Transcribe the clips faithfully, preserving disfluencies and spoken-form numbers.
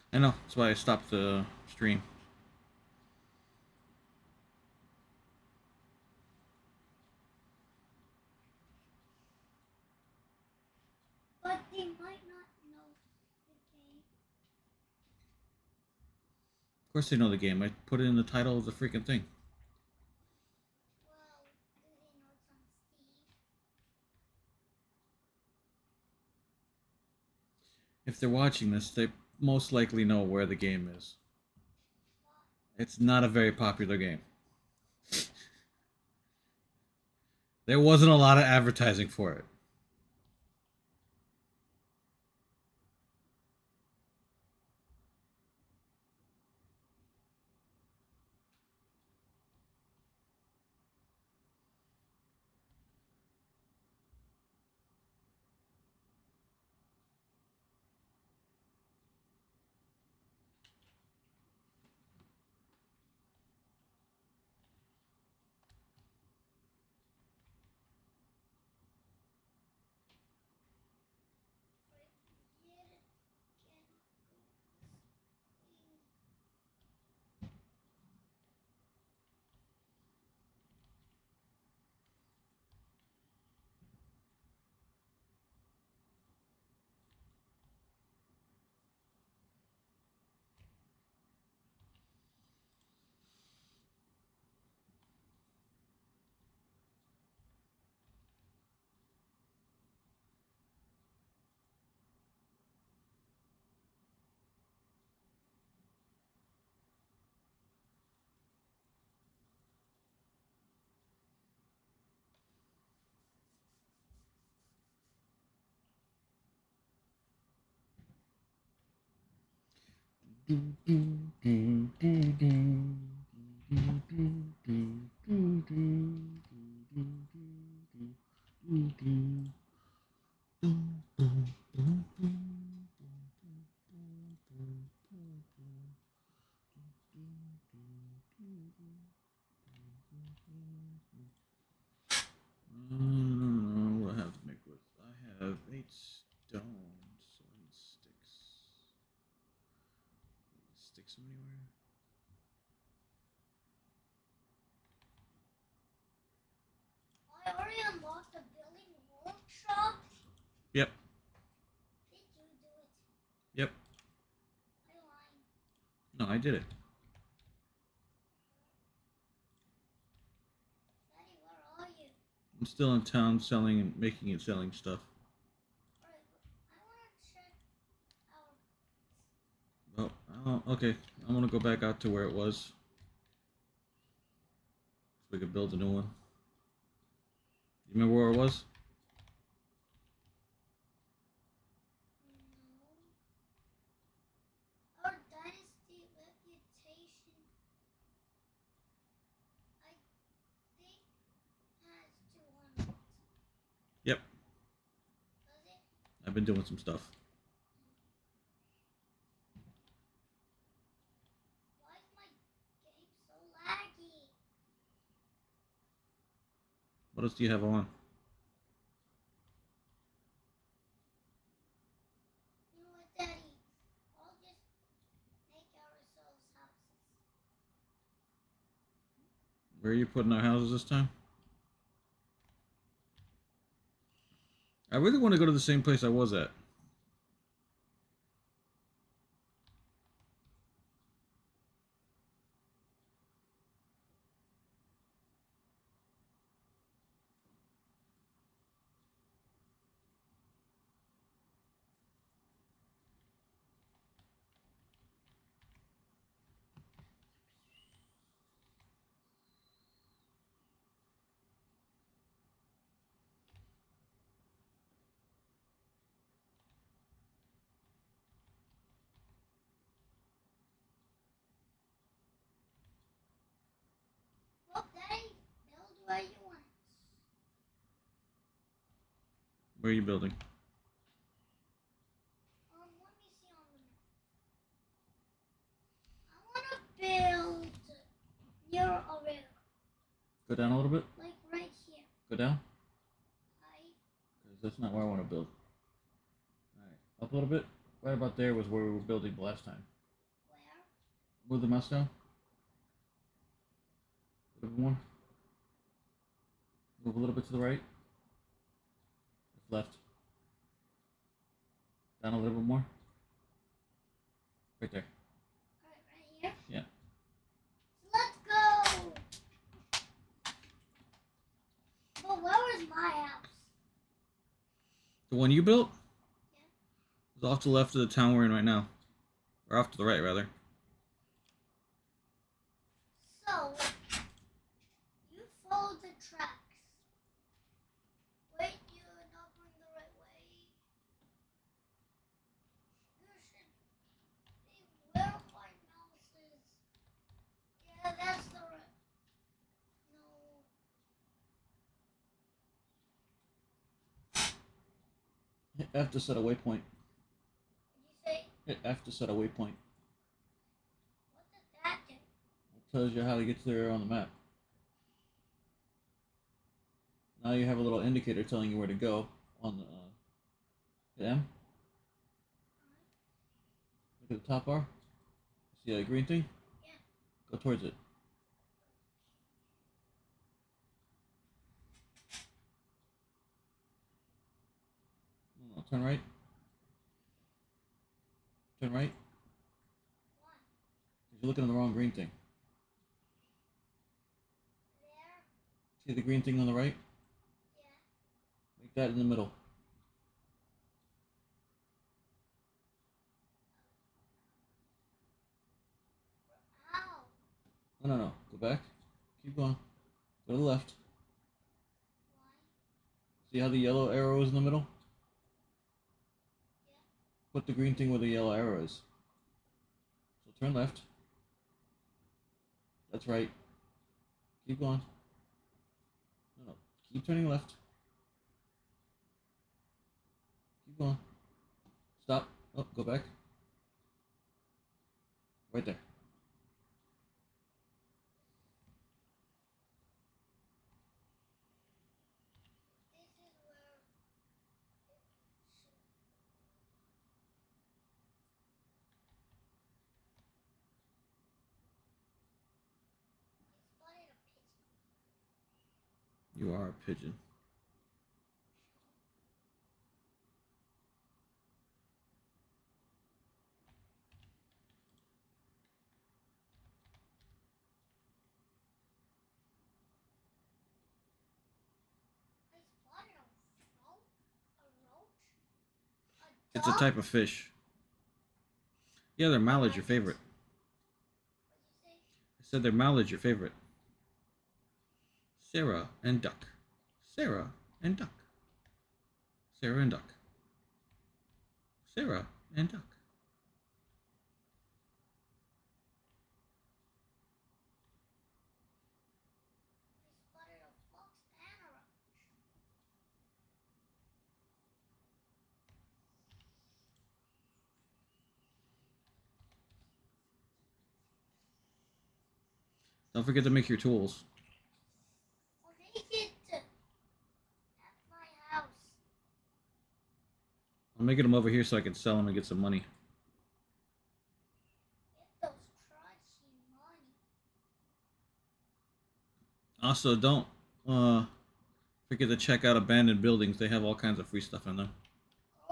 I know. That's why I stopped the stream. But they might not know the game. Of course they know the game. I put it in the title of the freaking thing. Well, do they know it's on Steam? If they're watching this, they most likely know where the game is. It's not a very popular game. There wasn't a lot of advertising for it. Mm, what do I have to make with? I have eight stones, so I need sticks. Sticks them anywhere? I already unlocked the building workshop. Yep. Did you do it? Yep. I lied. No, I did it. Daddy, where are you? I'm still in town selling and making and selling stuff. Alright, I want to check Oh, oh, okay. I'm gonna go back out to where it was, so we can build a new one. You remember where it was? our no. Our Dynasty reputation, I think, has two hundred. Yep. Does it? I've been doing some stuff. Why is my game so laggy? What else do you have on? You know what, Daddy? I'll just make ourselves houses. Where are you putting our houses this time? I really want to go to the same place I was at. Well, Daddy, build where you want. Where are you building? Um, let me see on the map. I want to build near a river. Go down a little bit. Like right here. Go down. Right? Because that's not where I want to build. All right, up a little bit. Right about there was where we were building the last time. Move the mouse down. A little bit more. Move a little bit to the right. Left. Down a little bit more. Right there. Alright, right here? Yeah. Let's go! But where was my house? The one you built? Yeah. It's off to the left of the town we're in right now. Or off to the right, rather. So, you followed the tracks. Wait, you're not going the right way. You should be where my mouse is. Yeah, that's the right. No. Hit F to set a waypoint. Did you say? Hit F to set a waypoint. What did that do? It tells you how to get there on the map. Now you have a little indicator telling you where to go on the uh, hit M. Look at the top bar. See that green thing? Yeah. Go towards it. No, turn right. Turn right. Why? You're looking at the wrong green thing. There? See the green thing on the right? Yeah. Make that in the middle. Ow. No, no, no. Go back. Keep going. Go to the left. Why? See how the yellow arrow is in the middle? Yeah. Put the green thing where the yellow arrow is. So turn left. That's right. Keep going. No, no. Keep turning left. Keep going. Stop. Oh, go back. Right there. This is where it should. I spotted a pigeon. You are a pigeon. I spotted a roach. A roach. A It's a dog? type of fish. Yeah, their mallard's your favorite. What'd you say? I said their mallard's your favorite. Sarah and duck. Sarah and duck. Sarah and duck. Sarah and duck. I spotted a fox and a roach. Don't forget to make your tools. I'll make it at my house. I'm making them over here so I can sell them and get some money. Get those crunchy money. Also, don't uh, forget to check out abandoned buildings. They have all kinds of free stuff in them. Oh.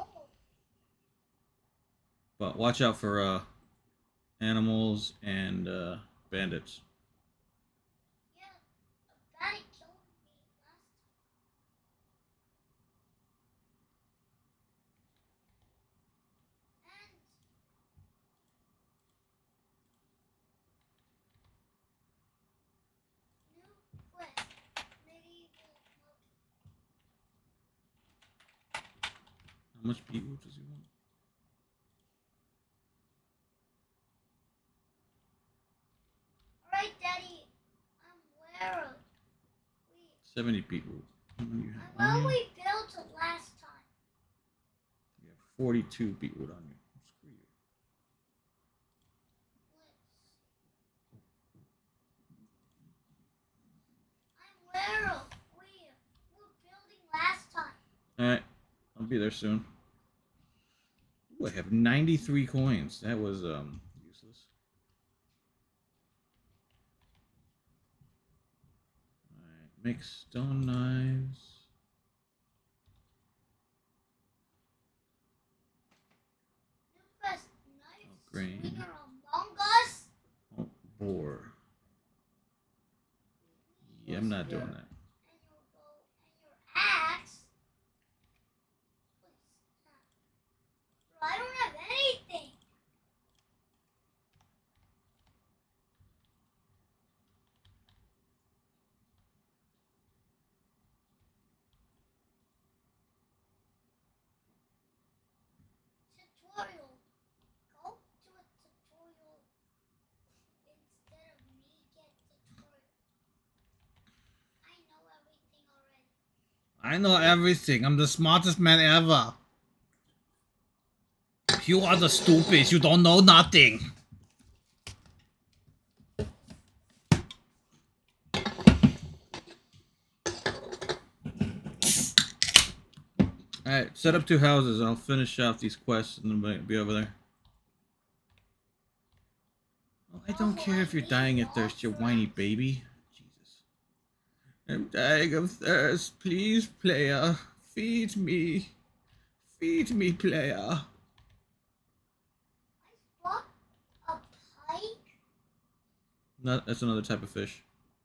But watch out for uh, animals and uh, bandits. Yeah, a baddie killed me last time. And new quest, medieval monkey. How much beetroot does he want? Alright, Daddy, I'm where we seventy beetroot. How many you have I'm on where you? we built it last time. You have forty-two beetroot on you. Screw you. I'm where we were building last time. Alright, I'll be there soon. Ooh, I have ninety-three coins. That was um useless. Make stone knives. Lucas, Oh, knives grain. swinger among us. Oh, boar. Yeah, I'm not doing that. And your bow and your axe. Bro, I don't have anything. Tutorial. Go to a tutorial instead of me get tutorial. I know everything already. I know everything. I'm the smartest man ever. You are the stupid. You don't know nothing. Alright, set up two houses. I'll finish off these quests and then be over there. Oh, I don't care if you're dying of thirst, you whiny baby. Jesus. I'm dying of thirst. Please, player. Feed me. Feed me, player. I spot a pike. No, that's another type of fish.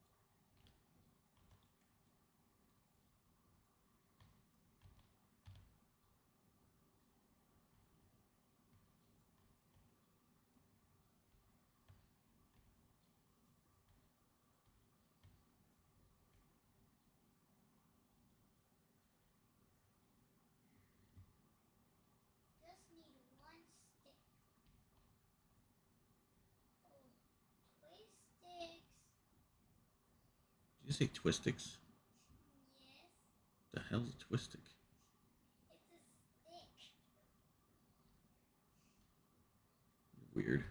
Just need one stick. Oh, twist sticks. Did you say twistix? Yes, The hell's a twistic? it's a stick. Weird.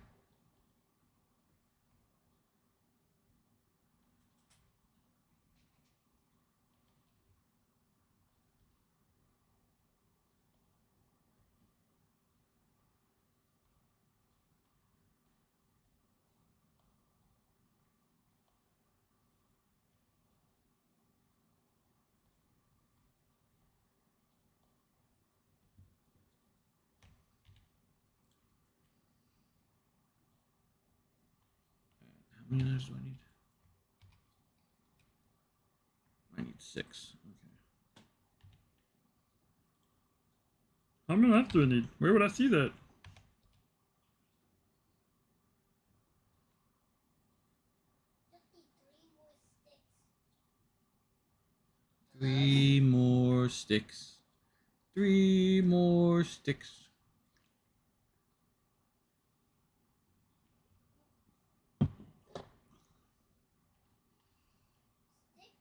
How many knives do I need? I need six. Okay. How many knives do I need? Where would I see that? Just need three more sticks. Three more sticks. Three more sticks. Stick.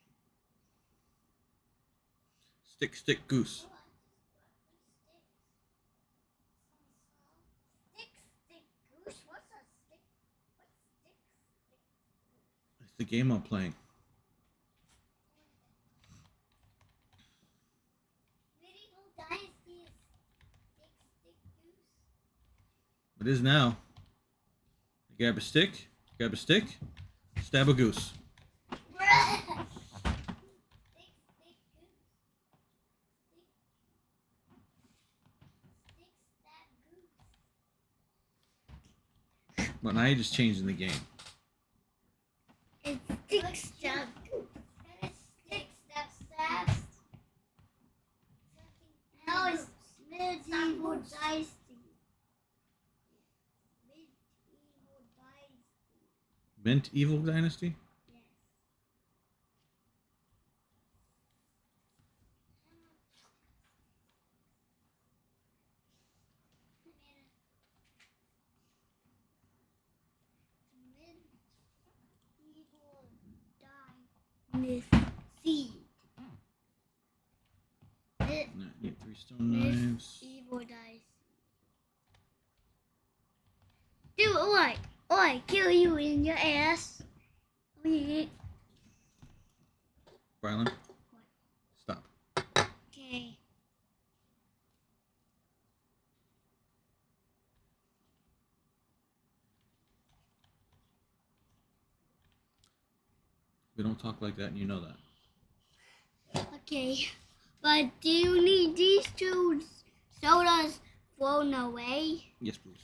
Stick, stick, goose. Oh, I just got three sticks. Some, some. Stick, stick, goose. What's a stick? What's stick, stick, goose? It's the game I'm playing. Medieval Dynasty is stick, stick, goose. It is now. Grab a stick. Grab a stick. Stab a goose. Bruh. Stick, stick, goose. Stick. Stick, stab, goose. But now you're just changing the game. It's stick, stab, goose. And it's stick, stab, stab. Now it's medieval dynasty. Medieval dynasty. Mint Evil Dynasty? Yes. Medieval dynasty. No, I need three stone knives. Medieval dynasty. Dude, oi, oi, kill you in your ass. Okay. Rylan, stop. Okay. We don't talk like that, and you know that. Okay. But do you need these two sodas thrown away? Yes, please.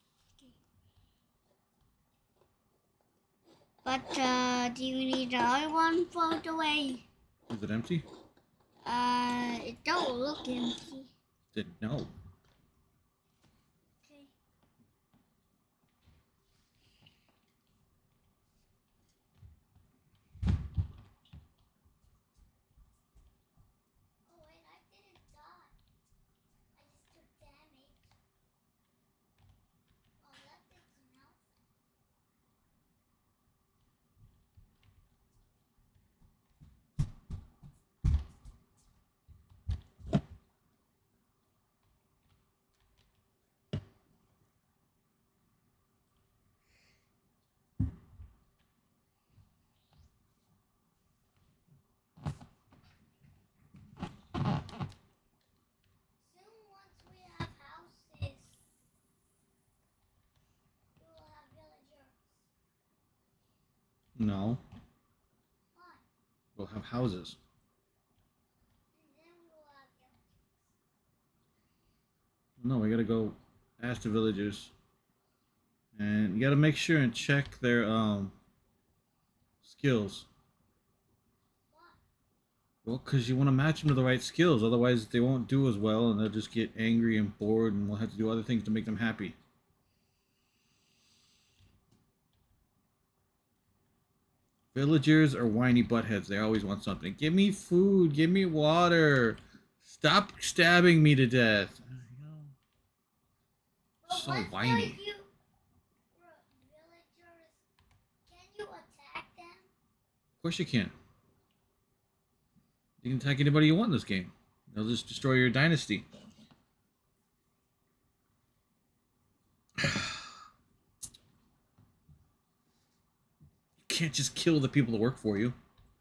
But uh, do you need the other one thrown away? Is it empty? Uh, it don't look empty. Did no. Okay. Oh wait, I didn't die. I just took damage. Oh, that didn't help. Soon, once we have houses, we will have villagers. No. Why? We'll have houses. And then we will have villagers. No, we gotta go ask the villagers. And you gotta make sure and check their um skills. Why? Well, because you want to match them to the right skills. Otherwise, they won't do as well and they'll just get angry and bored and we'll have to do other things to make them happy. Villagers are whiny buttheads. They always want something. Give me food. Give me water. Stop stabbing me to death. You know, But so once whiny. they're you, villagers, can you attack them? Of course you can. You can attack anybody you want in this game. They'll just destroy your dynasty. You can't just kill the people that work for you.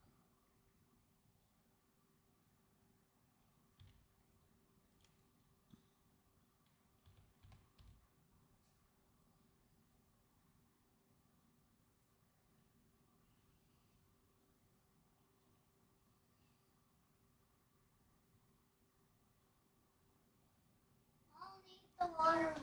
I'll need the water.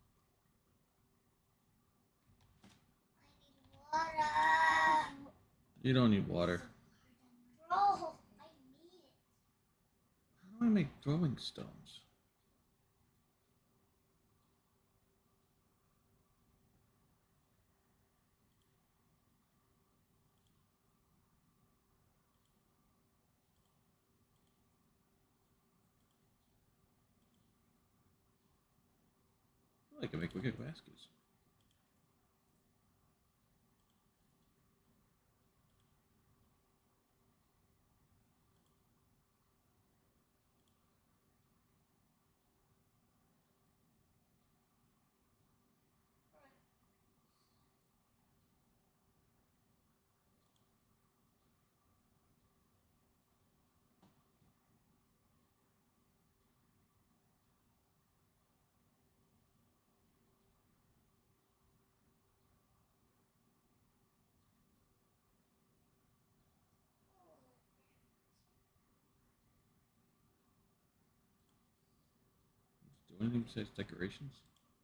I need water. You don't need water. Bro, I need it. How do I make throwing stones? I can make wicked baskets. Do anything besides decorations?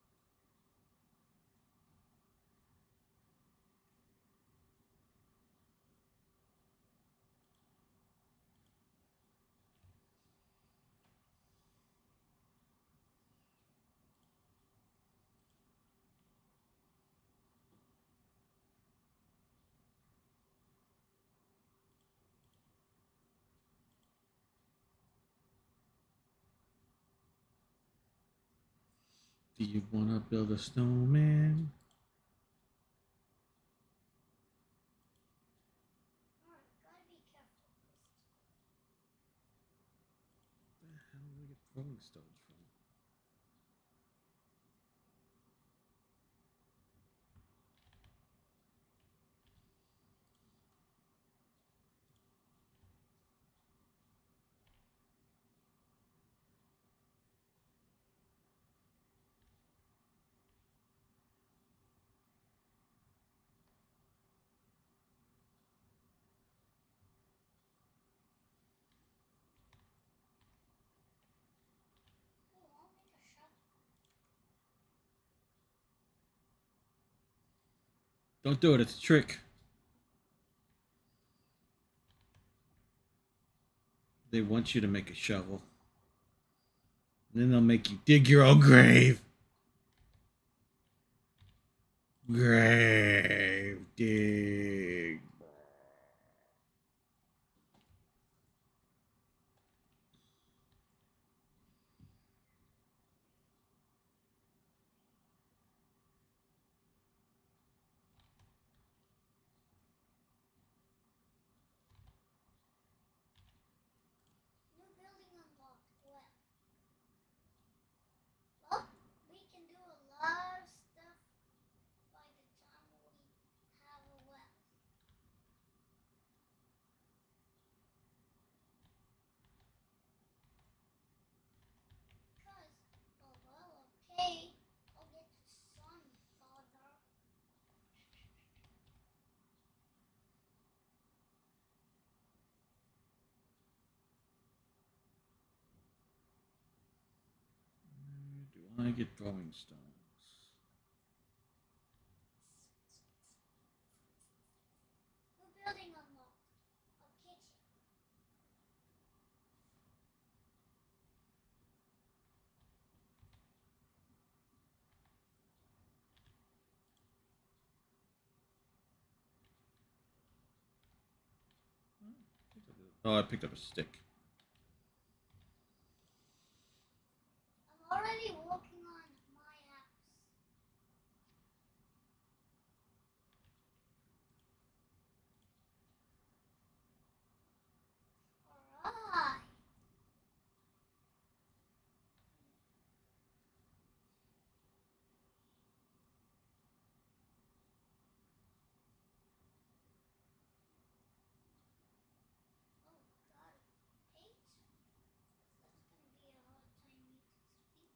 Do you want to build a snowman? Alright, gotta be careful. Where the hell do I get throwing stones from? Don't do it. It's a trick. They want you to make a shovel. And then they'll make you dig your own grave. Grave dig. New building unlocked. Well, well, we can do a lot of stuff by the time we have a well. Cause, oh well, okay, I'll get the sun, father. Do I get throwing stones? New building unlocked. A kitchen. Oh, I picked up a stick. I'm already working on my house. Alright. Oh god, eight? That's gonna be a hard time me to speak.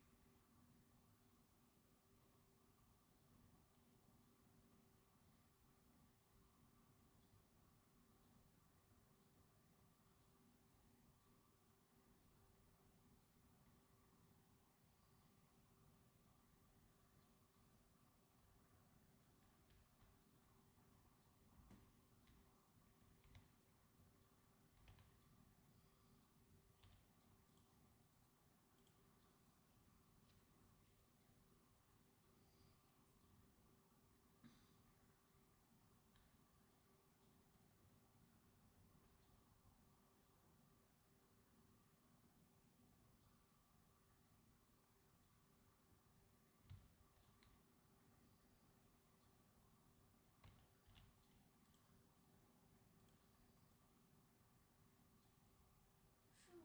Phew.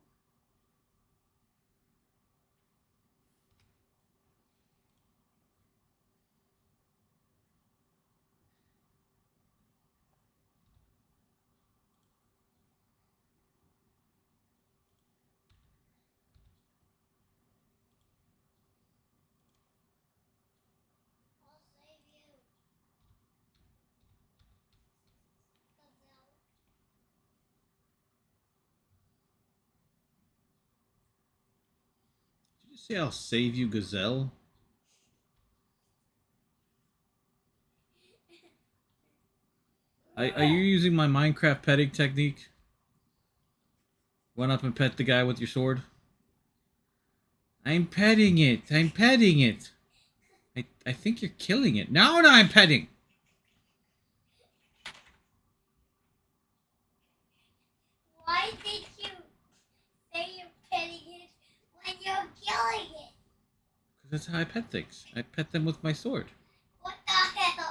I'll save you. Gazelle. Did you say I'll save you, Gazelle? I, are you using my Minecraft petting technique? Run up and pet the guy with your sword? I'm petting it. I'm petting it. I, I think you're killing it. No, no, I'm petting. Why did you say you're petting it when you're killing it? Because that's how I pet things. I pet them with my sword. What the hell?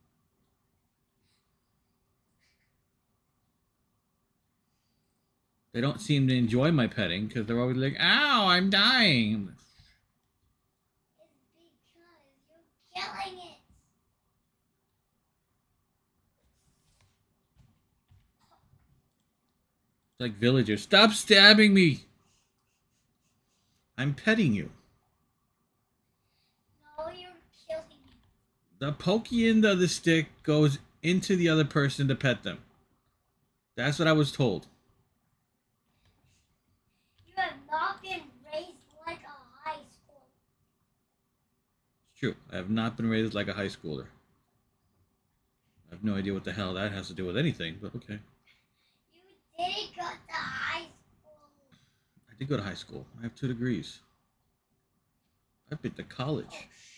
They don't seem to enjoy my petting because they're always like, ow, I'm dying. It's because you're killing it. It's like villagers. Stop stabbing me. I'm petting you. No, you're killing it. The pokey end of the stick goes into the other person to pet them. That's what I was told. You have not been raised like a high school. It's true. I have not been raised like a high schooler. I have no idea what the hell that has to do with anything, but okay. You didn't go to high school. I did go to high school. I have two degrees. I've been to Oh, college. sh-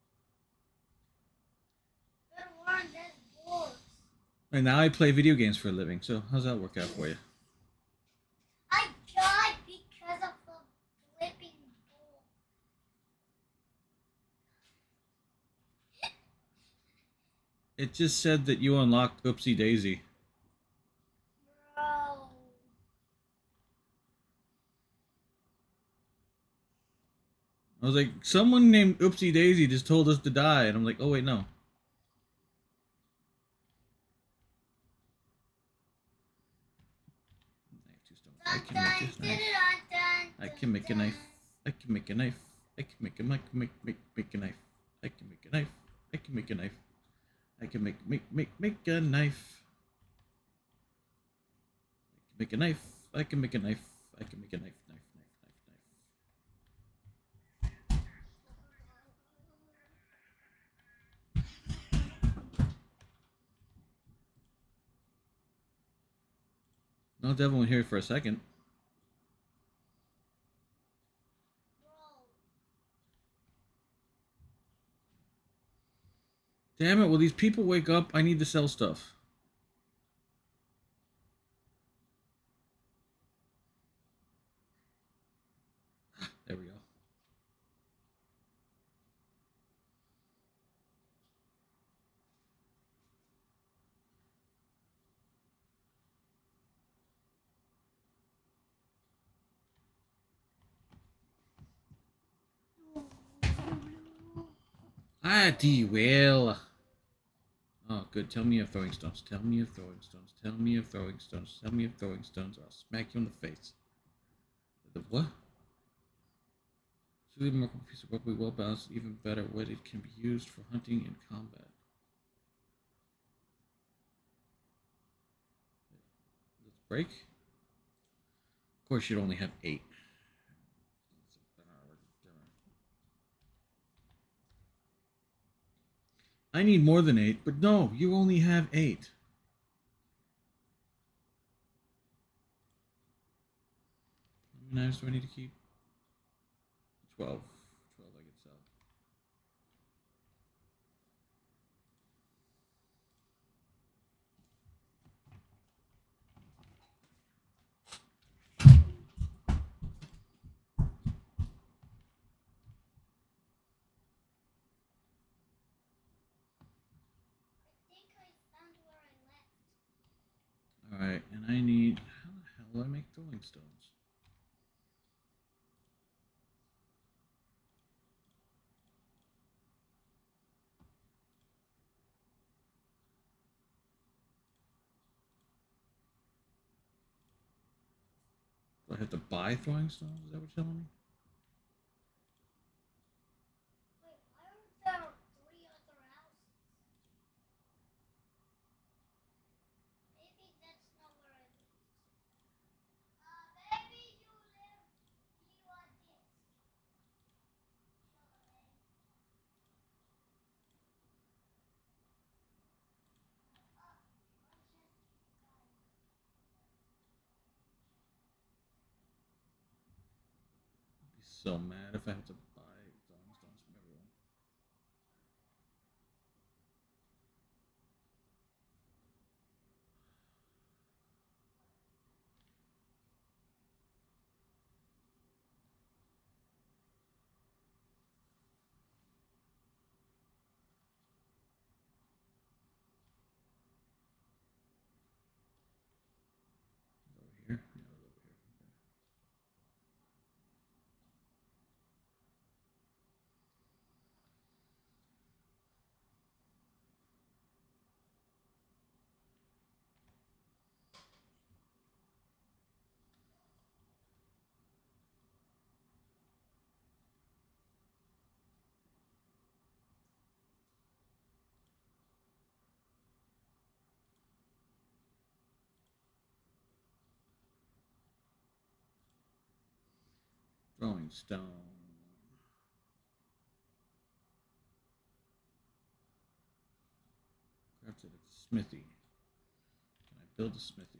Good one, that's boys. And now I play video games for a living, so how's that work out for you? I died because of the flipping ball. It just said that you unlocked Oopsie Daisy. Bro. I was like, someone named Oopsie Daisy just told us to die, and I'm like, oh wait, no. I have two stones. I can make a knife. I can make a knife. I can make a knife. I can make a make make make make a knife. I can make a knife. I can make a knife. I can make make make make a knife. I can make a knife. I can make a knife. I can make a knife. Knife. Knife. Knife. Knife. No devil in here for a second. Damn it, will these people wake up? I need to sell stuff. There we go. Ah, D well. Oh, good. Tell me of throwing stones. Tell me of throwing stones. Tell me of throwing stones. Tell me of throwing stones. Or I'll smack you in the face. The what? So the remarkable piece of rubbery, well balanced, even better what it can be used for hunting and combat. Let's break. Of course, you'd only have eight. I need more than eight, but no, you only have eight. How many knives do I need to keep? Twelve. Twelve I can sell. Alright, and I need... How the hell do I make throwing stones? Do I have to buy throwing stones? Is that what you're telling me? Wait, why are there three other houses? Maybe that's not where I live. Uh, maybe you live, you are this. I'd be so mad if I have to buy throwing stones from everyone. Over here? Yeah, over here. Okay. Throwing stone. Grab starts at a smithy. Can I build a smithy?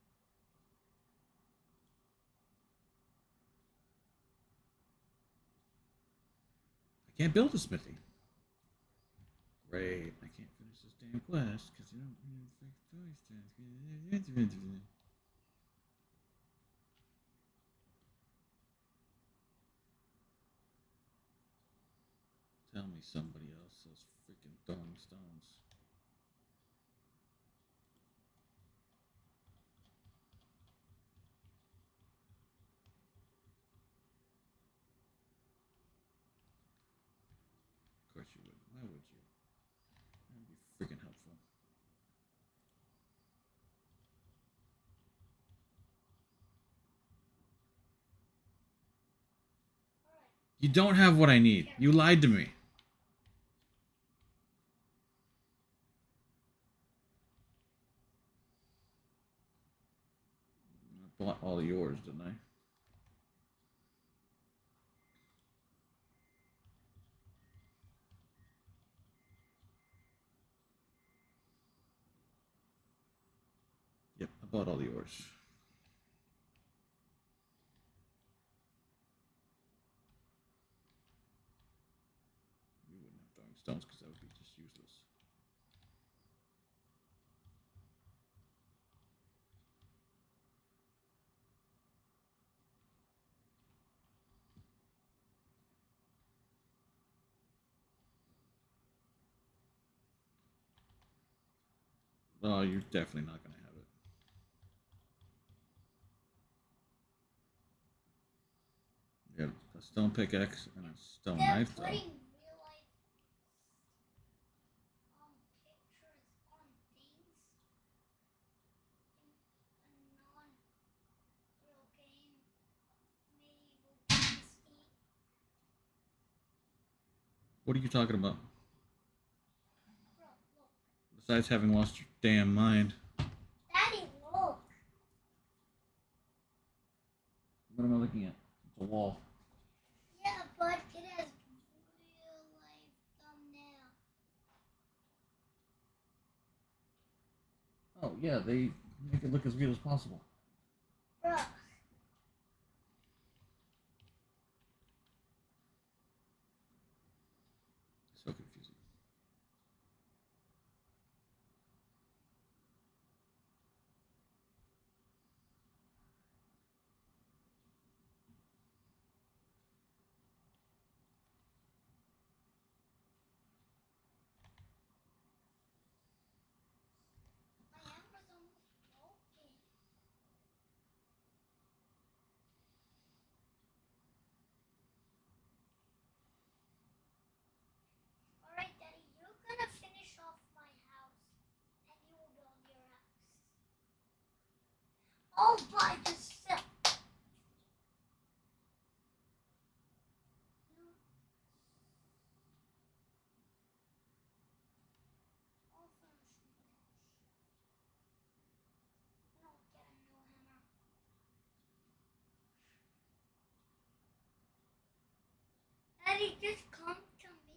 I can't build a smithy. Great. I can't finish this damn quest because you don't fix toy stuff. Tell me somebody else is freaking throwing stones. Of course you would. Why would you? That would be freaking helpful. You don't have what I need. You lied to me. I bought all yours, didn't I? Yep, I bought all yours. You wouldn't have throwing stones because that would be just useless. Oh, you're definitely not going to have it. You got a stone pickaxe and a stone They're knife, though. putting real life um, pictures on things in a non-real game, medieval Dynasty. What are you talking about? Bro, look. Besides having lost your damn mind. Daddy, look. What am I looking at? It's a wall. Yeah, but it has real life thumbnail. Oh, yeah, they make it look as real as possible. Bro. So confusing. My hammer's almost broken. Alright, Daddy, you're gonna finish off my house and you will build your house. All by yourself. No. I'll finish my house. And I'll get a new hammer. Daddy, just come to me.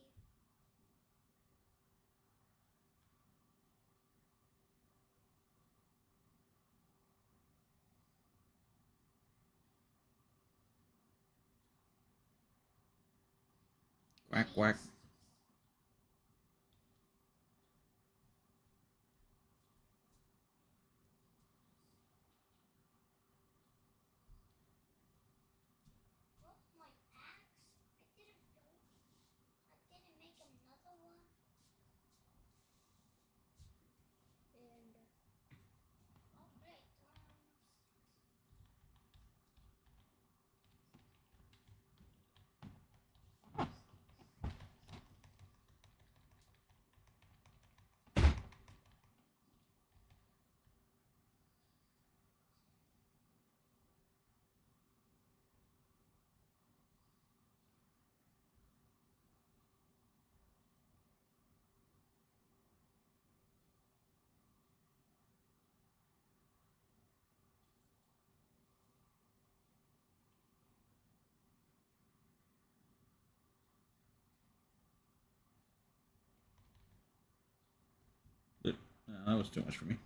Quack, quack. What, my axe? I didn't build. I didn't make another one. And oh great, um, that was too much for me.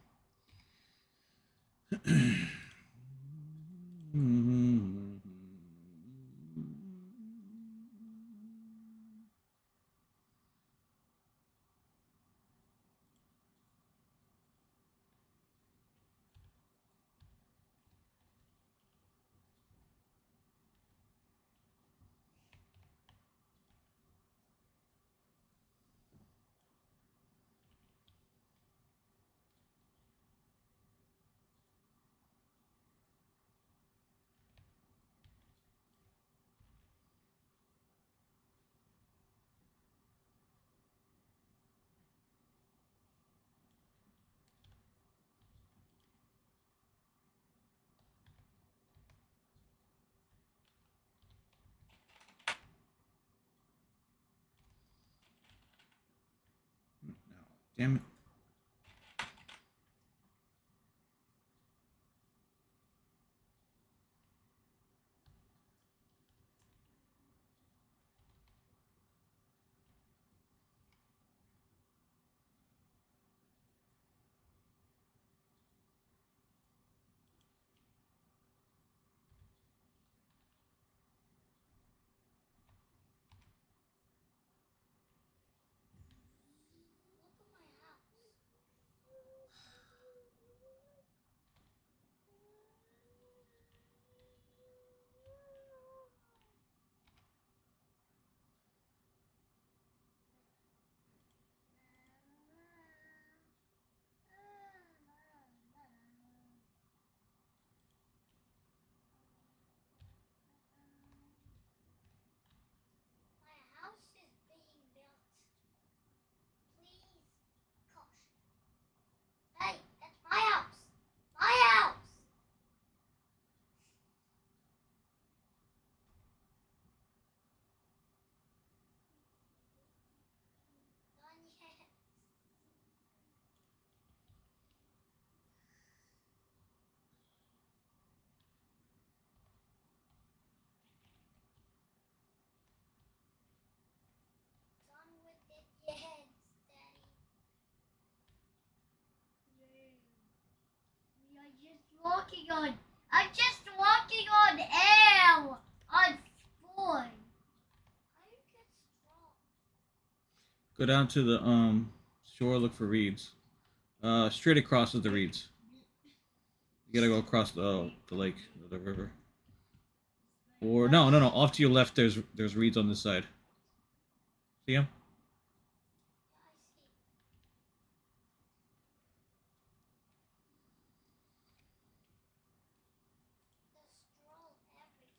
Damn it. Look at my house. My house is being built. Please, caution. Hey, that's my house. My house. Done yet. Done with it yet, Daddy. We are just walking on. I'm just walking on air. On spoon. How do you get strong? Go down to the um shore, look for reeds. Uh, straight across is the reeds. You gotta go across the the lake or the river. Or no, no, no. Off to your left, there's there's reeds on this side. See them? Yeah, I see. There's straw everywhere.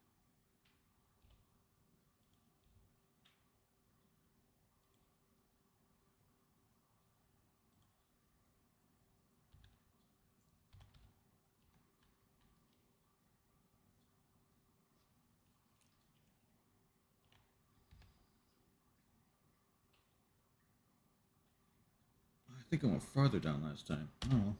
I think I went farther down last time. Oh.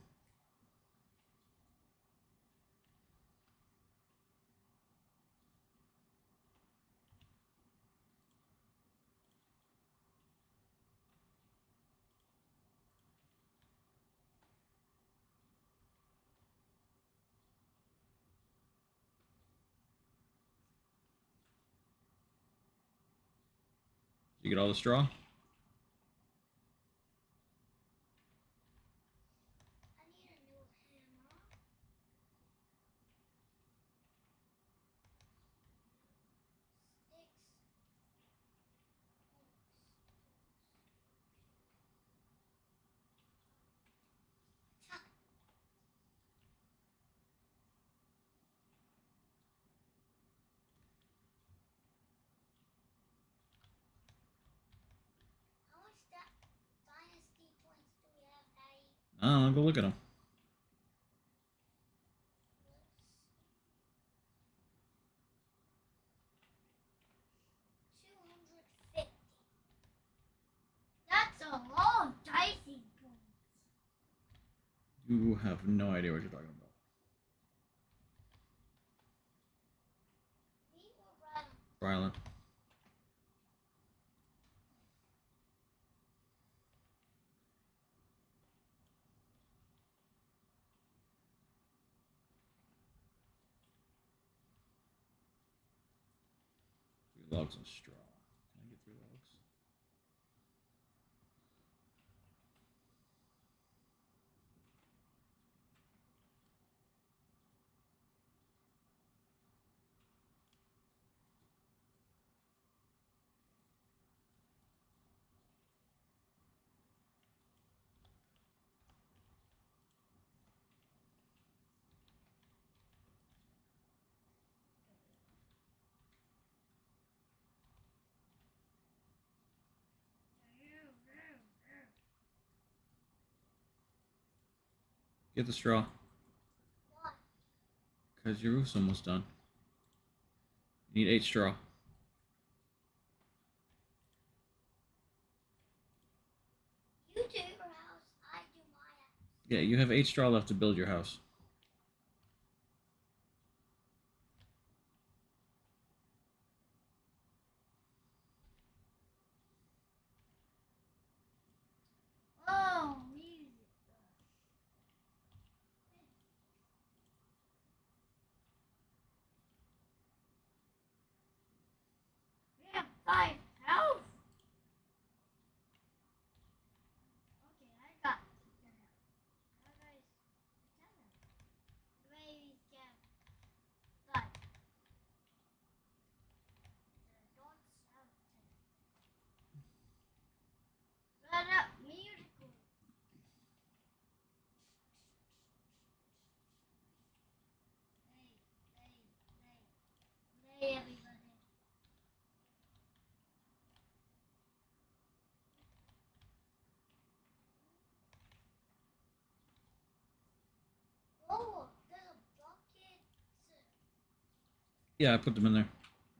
Did you get all the straw? I need a new hammer. Sticks. Ha! How much that dynasty points do we have, Daddy? Oh, go look at them. two hundred fifty. That's a lot of dicey points. You have no idea what you're talking about. Me or Brian? Violent. Three logs and straw. Can I get three logs? Get the straw. Why? Because your roof's almost done. You need eight straw. You do your house, I do my house. Yeah, you have eight straw left to build your house. Oh, music. We have five health. Okay, I got the health. How guys? The babies can fight. Don't shout. Let up musical. Hey, hey, hey, hey, everybody. Oh, there's a bucket. Yeah, I put them in there.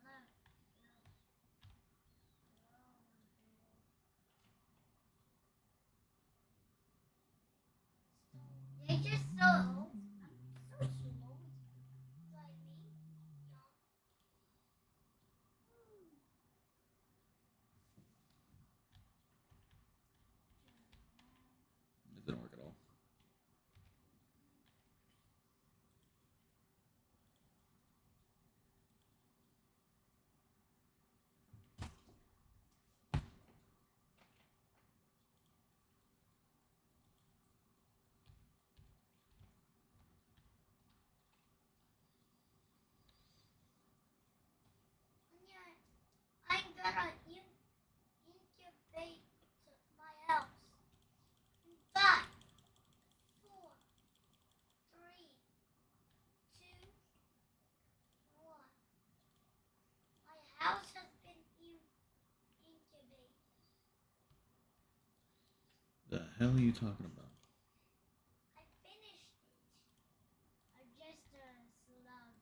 They just so. I'm so slow. Like me. It didn't work at all. Yeah, I'm gonna in- incubate my house. Five, four, three, two, one. My house has been in- incubated. The hell are you talking about? I finished it. I'm just a slug.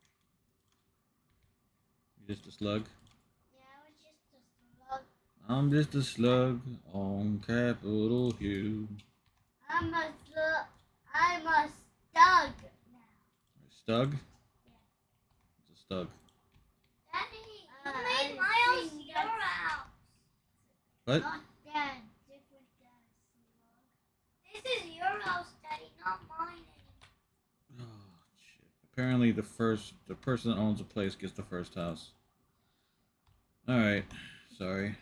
You're just a slug? Yeah, I was just a slug. I'm just a slug on Capitol Hill. I'm a slug. I'm a stug now. Stug? Yeah. It's a stug. Daddy, you uh, made my house your house. What? Not that different than slug. This is your house, Daddy, not mine anymore. Oh shit. Apparently the first the person that owns a place gets the first house. Alright. Sorry.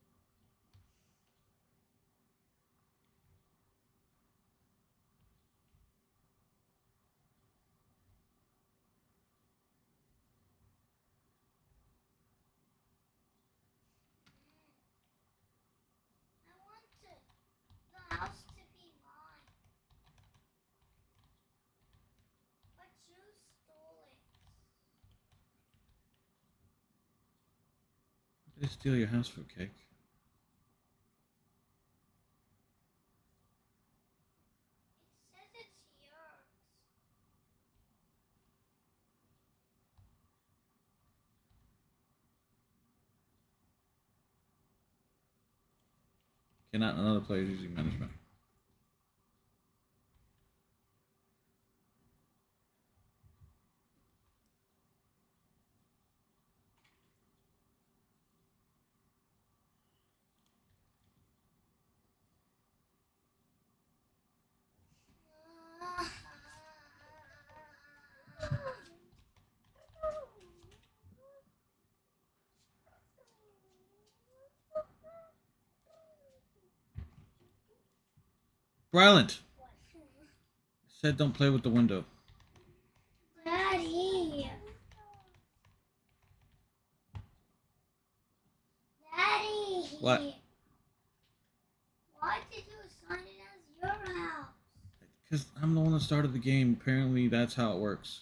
I want to, the house to be mine. But you stole it. They steal your house for cake. It says it's yours. Cannot another player using management. Brylant. Said don't play with the window. Daddy. Daddy. What? Why did you assign it as your house? Because I'm the one that started the game. Apparently, that's how it works.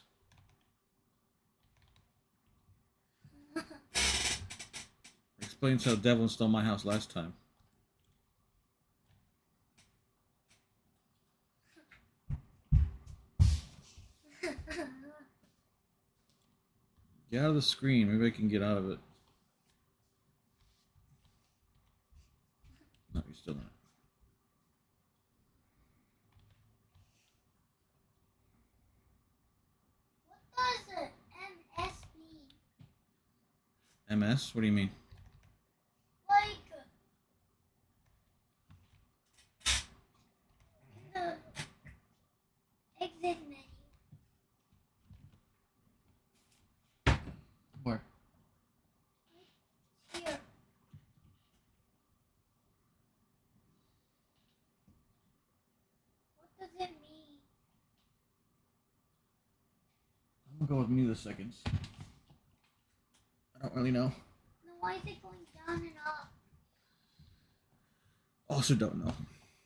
Explains how Devlin stole my house last time. Get out of the screen. Maybe I can get out of it. No, you're still not. What does an M S mean? M S? What do you mean? Like in the exit menu. Where? Here. What does it mean? I'm gonna go with me the seconds. I don't really know. Then why is it going down and up? Also don't know.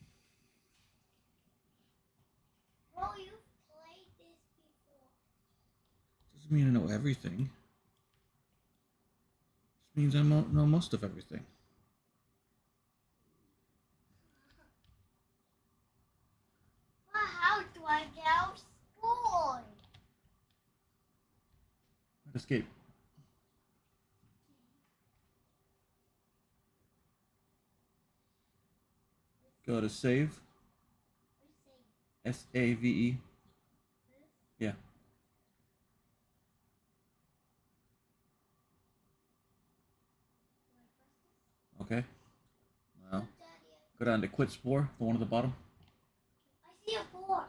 Bro, you've played this before. Doesn't mean I know everything. Just means I mo know most of everything. But how do I get out of school? Escape. Go to save. S A V E. Yeah. Okay. Now, go down to quit spore, the one at the bottom. I see a four.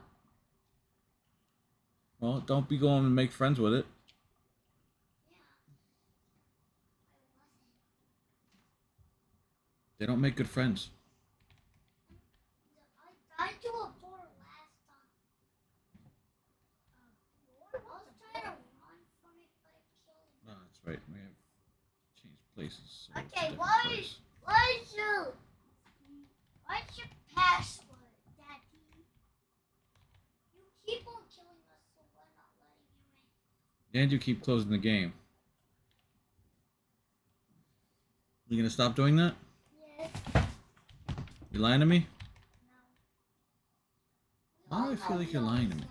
Well, don't be going and make friends with it. Yeah. I wasn't. They don't make good friends. I died to a four last time. Um, I was trying to run from it, but it killed me. Oh, that's right. We have changed places. So it's a Okay, different what place. is what is your what's your password, Daddy? You keep on killing us, so we're not letting you in. And you keep closing the game. You gonna stop doing that? Yes. You lying to me? No. Why do I feel like you're lying to me?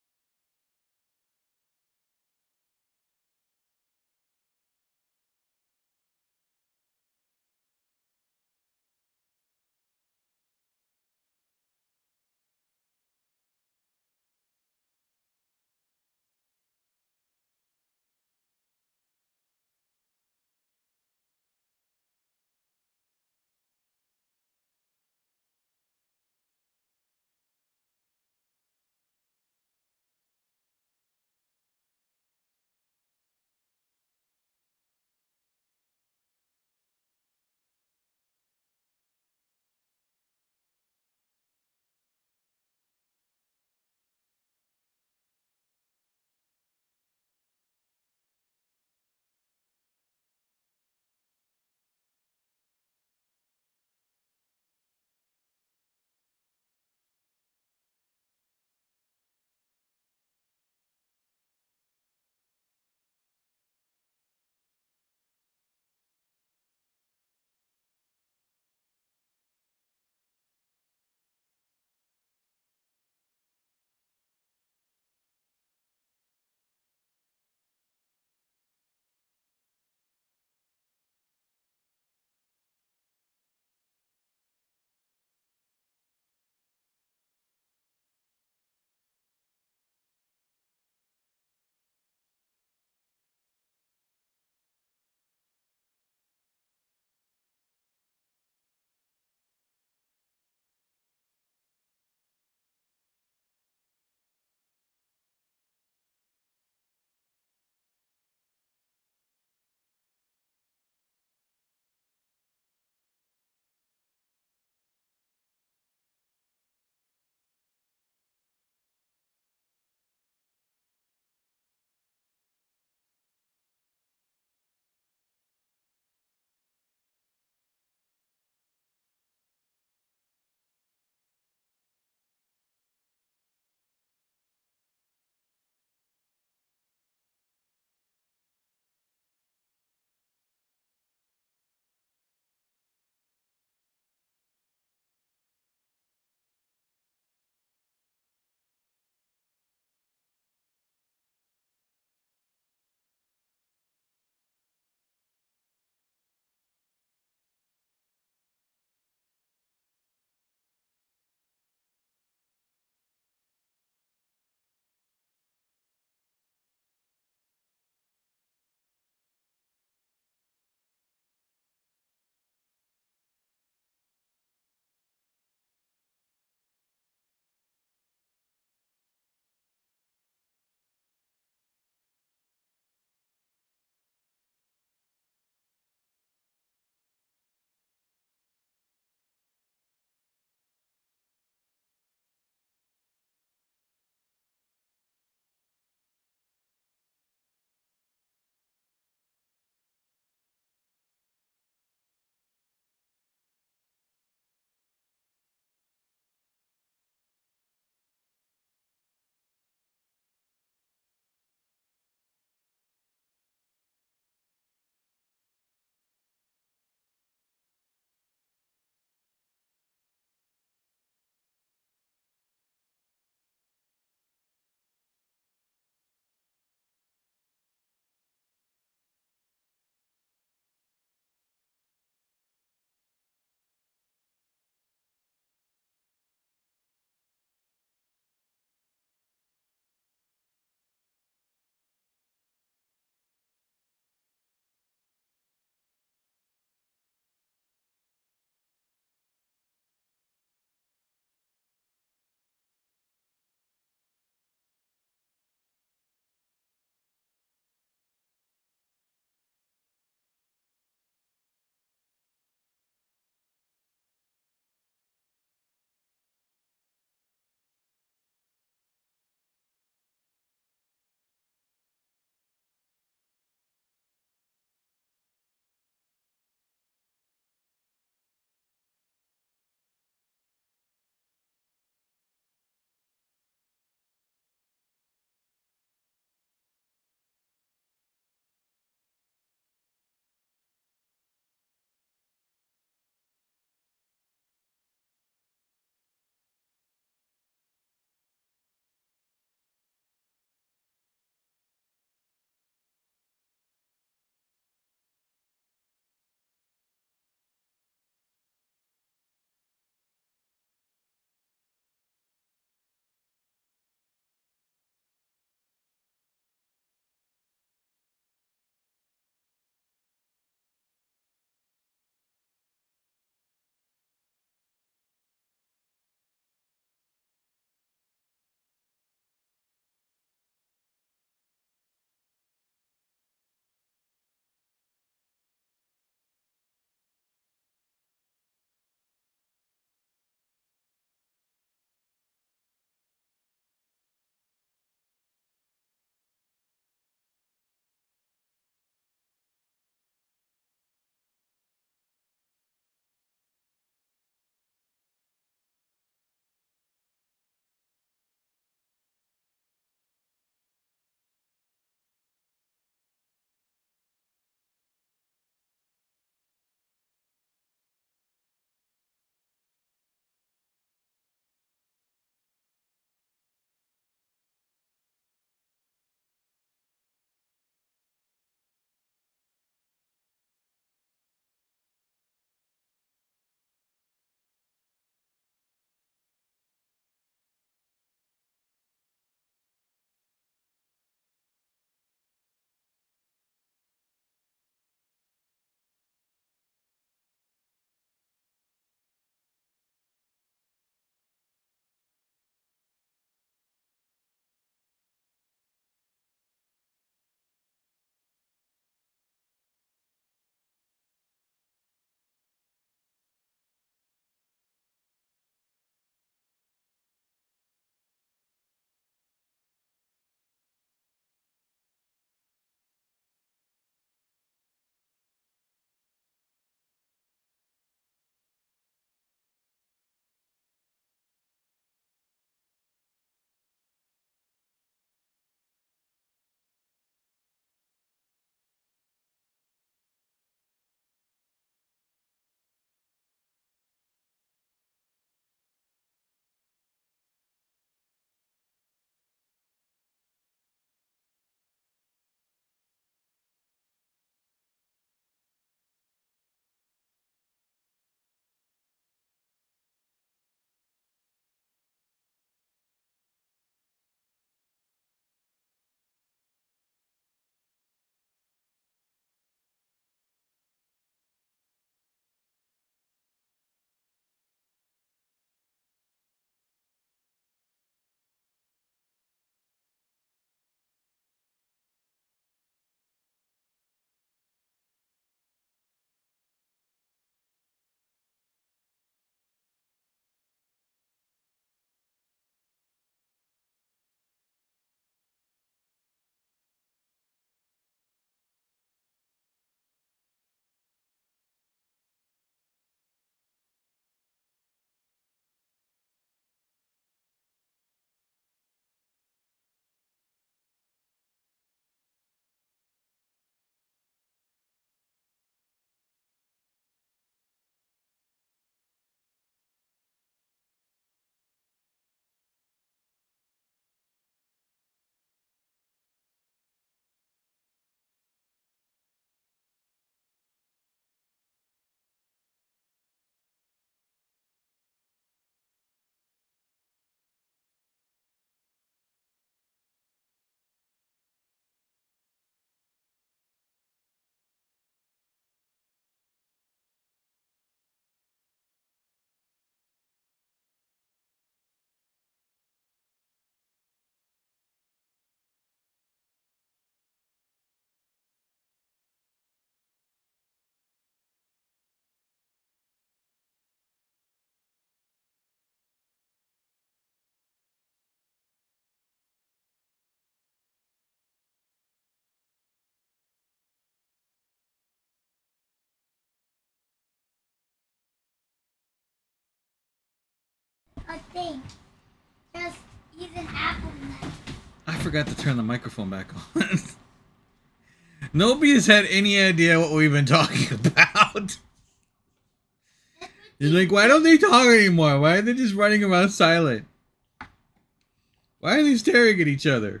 a thing. Just eat an apple now. I forgot to turn the microphone back on. Nobody has had any idea what we've been talking about. You're like, why don't they talk anymore? Why are they just running around silent? Why are they staring at each other?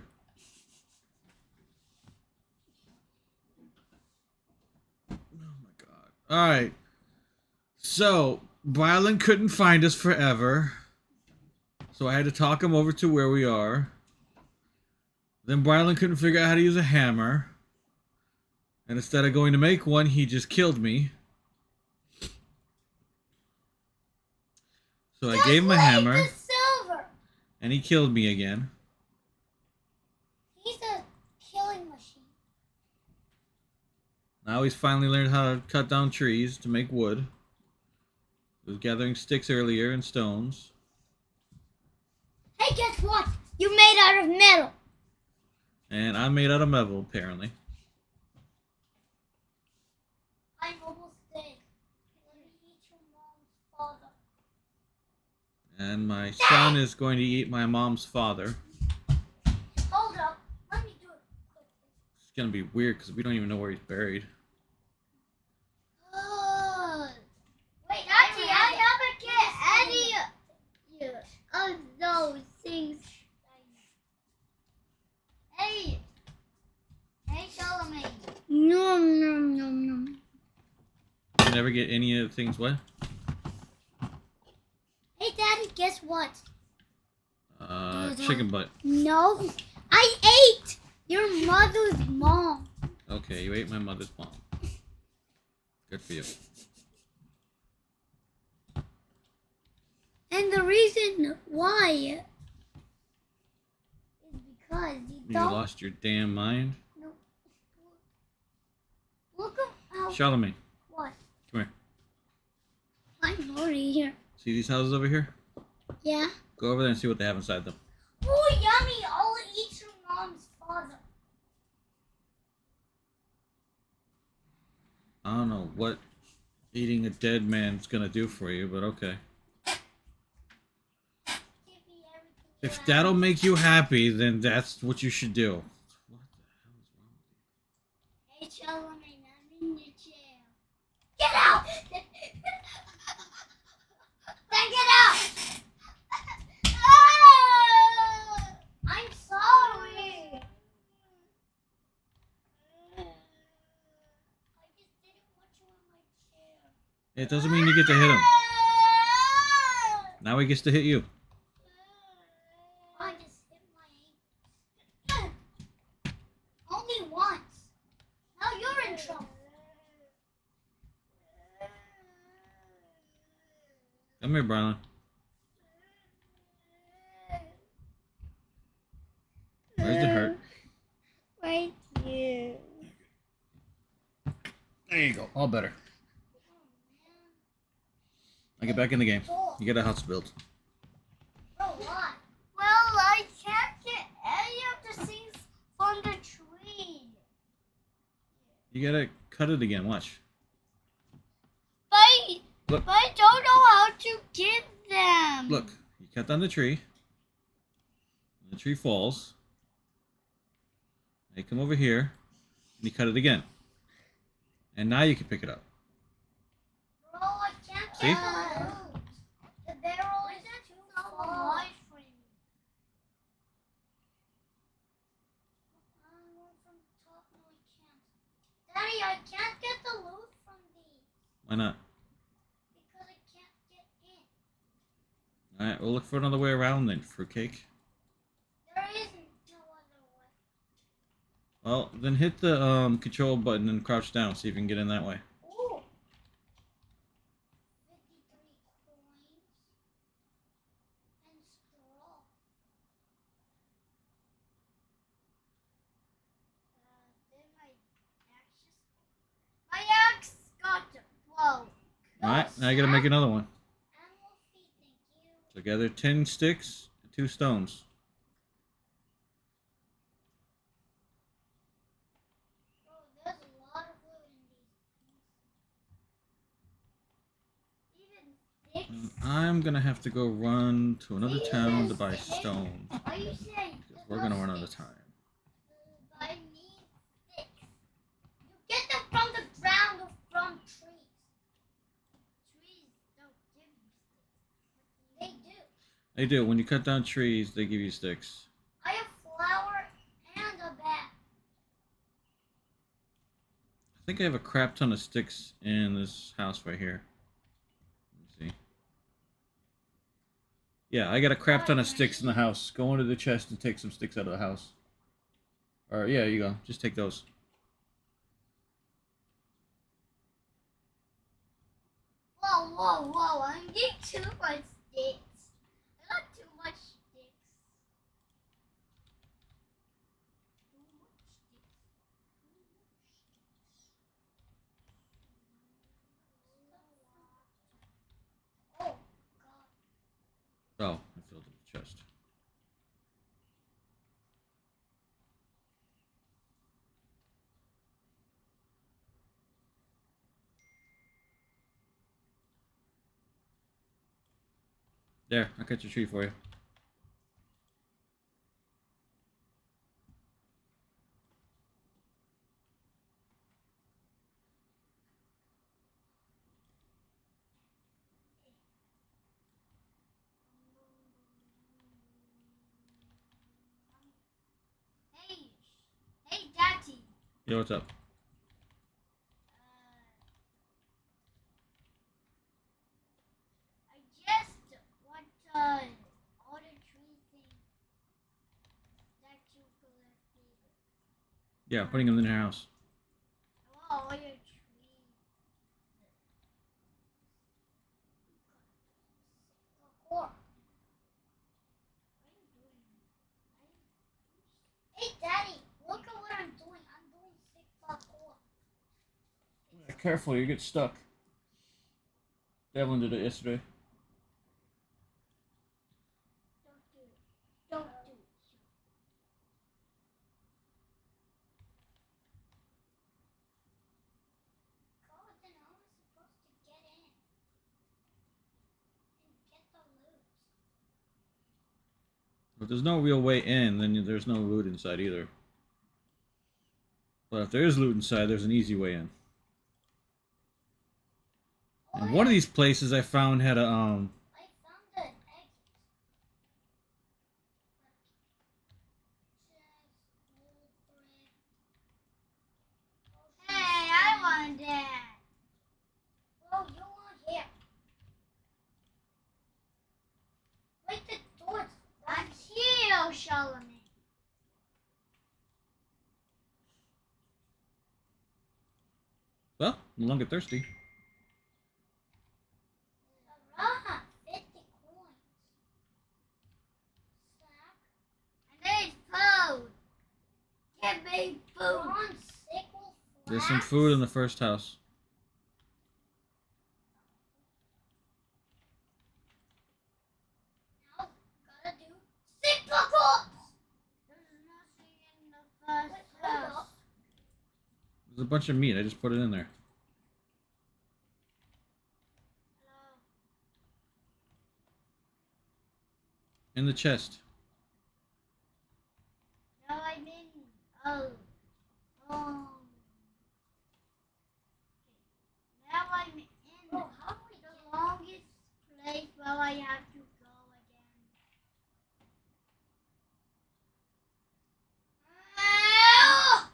Oh my god. Alright. So, Brylan couldn't find us forever. So I had to talk him over to where we are. Then Brylan couldn't figure out how to use a hammer. And instead of going to make one, he just killed me. So I gave him a hammer. The silver. And he killed me again. He's a killing machine. Now he's finally learned how to cut down trees to make wood. He was gathering sticks earlier and stones. Hey, guess what? You made out of metal. And I'm made out of metal, apparently. I'm almost dead. Let me eat your mom's father. And my son is going to eat my mom's father. Hold up. Let me do it quickly. It's going to be weird because we don't even know where he's buried. Oh. Wait, Auntie, I never get any of those things. Hey. Hey, Charlemagne. No, no, no, no. You never get any of the things, what? Hey, Daddy, guess what? Uh, chicken butt. No, I ate your mother's mom. Okay, you ate my mother's mom. Good for you. And the reason why is because you, You don't... lost your damn mind? No. Look at how... Charlemagne, What? come here. I'm already here. See these houses over here? Yeah? Go over there and see what they have inside them. Oh, yummy! I'll eat your mom's father. I don't know what eating a dead man's gonna do for you, but okay. Give me everything you If have. that'll make you happy, then that's what you should do. What the hell is wrong with you? Hey, Charlemagne, I'm in your chair. Get out! Then get out! Ah! I'm sorry. I just didn't want you in my chair. It doesn't mean you get to hit him. Now he gets to hit you. I just hit my ankle. Only once. Now you're in trouble. Come here, Brylan. Where's the hurt? Right here. There you go. All better. I get back in the game. You get a house built. Oh, what? Well, I can't get any of the things from the tree. You gotta cut it again. Watch. But, Look. but I don't know how to give them. Look. You cut down the tree. The tree falls. You come over here. And you cut it again. And now you can pick it up. Bro, I can't See? get the loot. The barrel is too wide for me. I'm going from the top. No, I can't. Daddy, I can't get the loot from these. Why not? Because I can't get in. Alright, we'll look for another way around then, fruitcake. There isn't no other way. Well, then hit the um, control button and crouch down, see if you can get in that way. Ooh. fifty-three coins. And straw. Uh, then my axe just... My axe got broke. Alright, now you gotta make another one. Animal feet, thank you. So gather ten sticks and two stones. Bro, there's a lot of wood in these. Even sticks. I'm gonna have to go run to another town to buy Jesus, stone. Why you say? We're gonna run out of time. I need sticks. You get them from the ground or from trees. Trees don't give you sticks. They do. They do. When you cut down trees, they give you sticks. I have flour and a bat. I think I have a crap ton of sticks in this house right here. Let me see. Yeah, I got a crap ton of sticks in the house. Go into the chest and take some sticks out of the house. Or, yeah, you go. Just take those. Whoa, whoa, whoa. I need too much sticks. I got too much sticks. Too much sticks. Too much sticks. Oh, God. Oh, I filled the chest. There, I cut your tree for you. Hey, hey, Daddy. Yo, what's up? Uh, I just want uh, all the tree things that you collected. Yeah, putting them in your house. I want all your trees. What are you doing? Hey, Daddy, look at what I'm doing. I'm doing six parkour. Yeah, careful, you get stuck. Devlin did it yesterday. Don't do it. Don't do it. God, then how am I supposed to get in and get the loot? If there's no real way in, then there's no loot inside either. But if there is loot inside, there's an easy way in. And one of these places I found had a, um... I found an exit. Hey, I want that. Well, you want here. Wait, the doors. I'm here, Charlemagne. Well, no longer thirsty. Hurrah! fifty coins. Snack. I need food. Give me food. On sickle There's some food in the first house. Now, gotta do six parkour. There's nothing in the first house. There's a bunch of meat. I just put it in there. Hello. In the chest. Now I'm in. Oh. Oh. Okay. Now I'm in oh, how do we the longest place where I have to go again. Ah!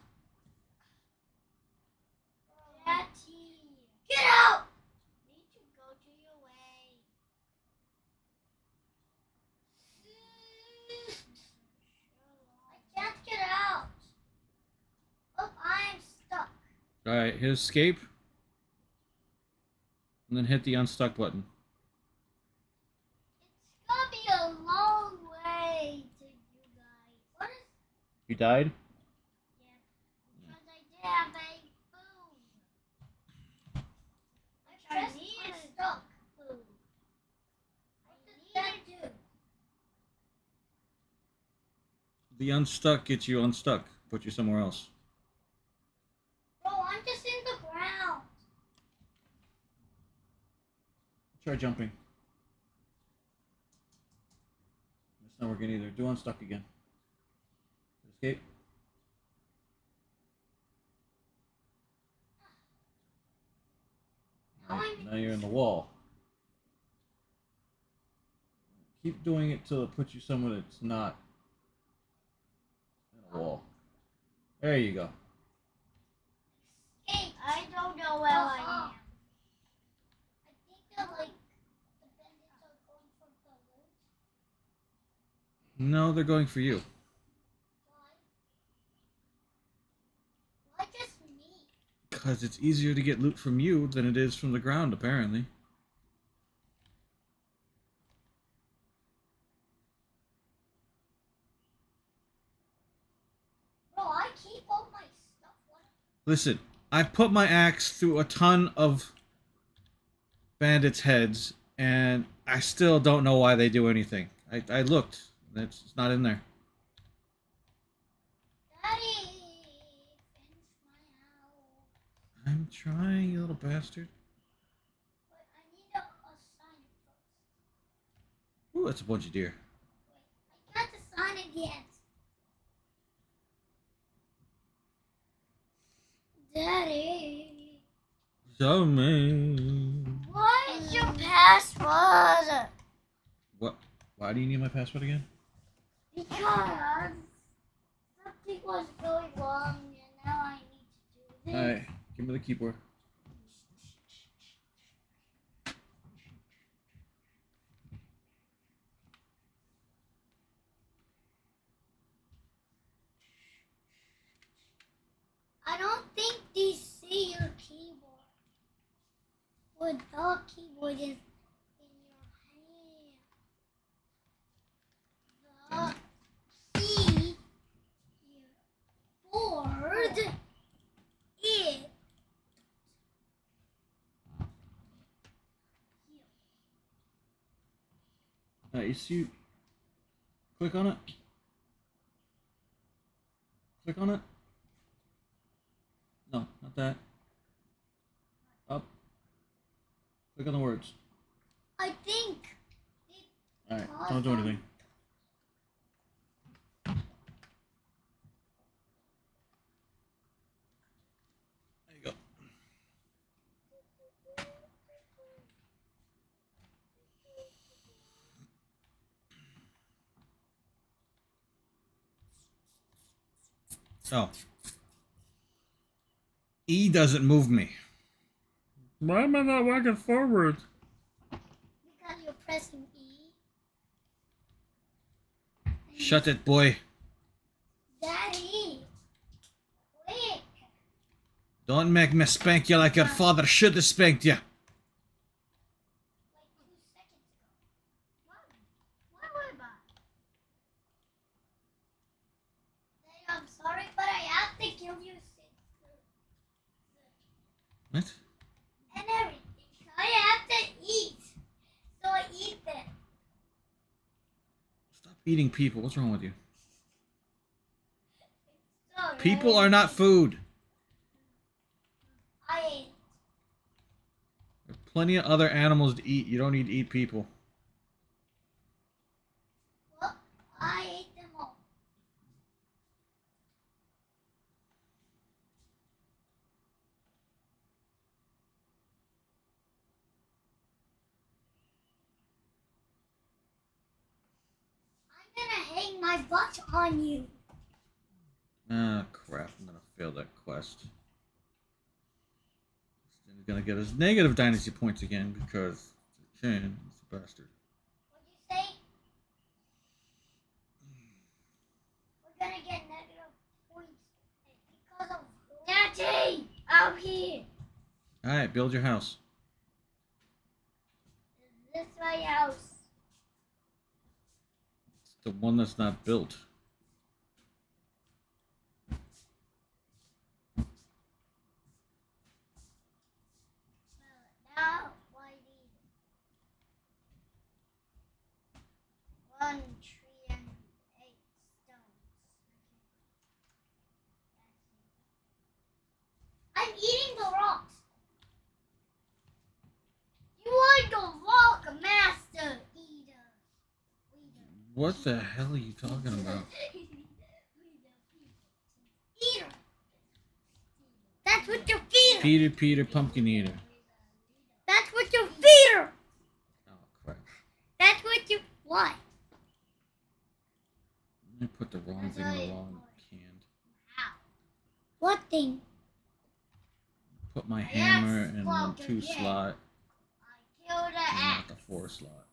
Daddy. Get out! Need to go to your way. I can't get out. Oh, I am stuck. Alright, hit escape. And then hit the unstuck button. It's gonna be a long way to you guys. What is? You died? Yeah, because I did have a food. I pressed unstuck food. What does that do? The unstuck gets you unstuck. Put you somewhere else. Bro, I'm just in the ground. Try jumping. It's not working either. Do unstuck again. Escape. Now Right, I'm now you're in the wall. Keep doing it till it puts you somewhere that's not in a wall. There you go. Hey, I don't know where I am. I think that like the bandits are going for colors. No, they're going for you. Why? Why just me? Because it's easier to get loot from you than it is from the ground, apparently. Bro, I keep all my stuff. What? Listen, I've put my axe through a ton of bandits' heads, and I still don't know why they do anything. I, I looked. It's, it's not in there. Daddy, finish my house. I'm trying, you little bastard. But I need a, a sign first. Ooh, that's a bunch of deer. Wait, I got the sign again. Daddy. So man. What is your password? What? Why do you need my password again? Because something was going wrong and now I need to do this. Alright, give me the keyboard. I don't think they see your keyboard. Or the keyboard is in your hand. The keyboard is Alright, you see. Click on it. Click on it. No, not that. Up. Click on the words. I think. Alright, don't do anything. There you go. Oh. E doesn't move me. Why am I not walking forward? Because you're pressing E. Shut it, boy. Daddy. Quick. Don't make me spank you like your father should have spanked you. Like two seconds ago. What? What was that? Daddy, I'm sorry, but I have to give you six. What? And everything. I have to eat. So I eat them. Stop eating people. What's wrong with you? Sorry. People are not food. I ate. There are plenty of other animals to eat. You don't need to eat people. Well, I ate them all. I'm gonna hang my butt on you. Ah, crap. I'm gonna fail that quest. He's gonna get his negative dynasty points again because Chan is a bastard. What'd you say? We're gonna get negative points because of Daddy out here. Alright, build your house. Is this my house? It's the one that's not built. Well, now I need one tree and eight stones. Okay. I'm eating the rocks. You are the rock master eater. Eater. What the hell are you talking about? Eater. That's what you feed her. Peter, Peter, pumpkin eater. That's what you feed her. Oh crap! That's what you what? I put the wrong thing in the wrong can. What thing? Put my hammer in the spoke two again. slot, I killed and the not axe. the four slot.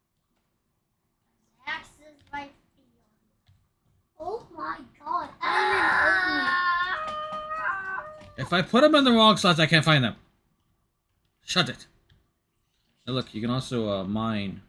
Axe is right here. Oh my god! I If I put them in the wrong slots, I can't find them. Shut it. Now look, you can also uh, mine.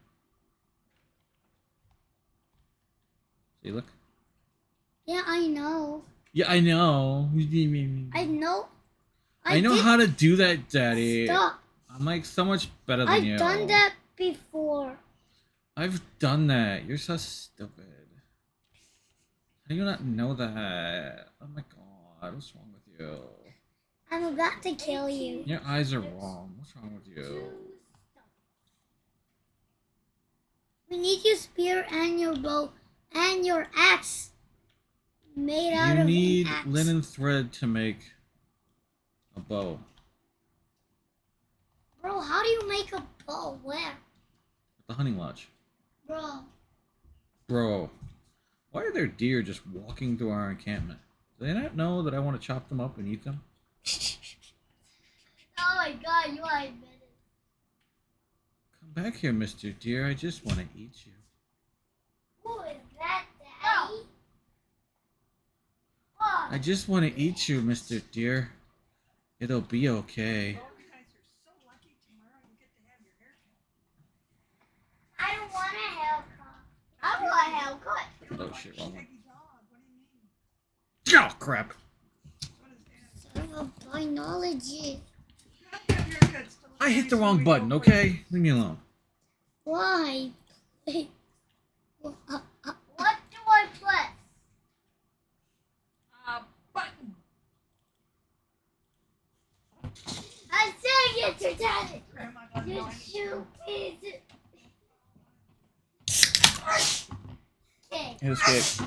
See, look. Yeah, I know. Yeah, I know. I know. I, know did how to do that, Daddy. Stop. I'm like so much better than I've you. done that before. I've done that. You're so stupid. How do you not know that? Oh my god, what's wrong with you? I'm about to kill you. Your eyes are wrong. What's wrong with you? We need your spear and your bow and your axe made out You of need an axe. linen thread to make a bow. Bro, how do you make a bow? Where? At the hunting lodge. Bro. Bro, why are there deer just walking through our encampment? Do they not know that I want to chop them up and eat them? Oh my god, you are a menace. Come back here, Mister Deer. I just want to eat you. Who is that, Daddy? Oh. I just want to eat you, Mister Deer. It'll be okay. I don't want a haircut. I want a haircut. Oh shit, wrong one. Oh crap. Son of a biology. I hit the wrong button, okay? Leave me alone. Why? What do I press? Uh, button. I'm saying it to Daddy. Grandma doesn't You know anything. stupid. Okay. Hit escape.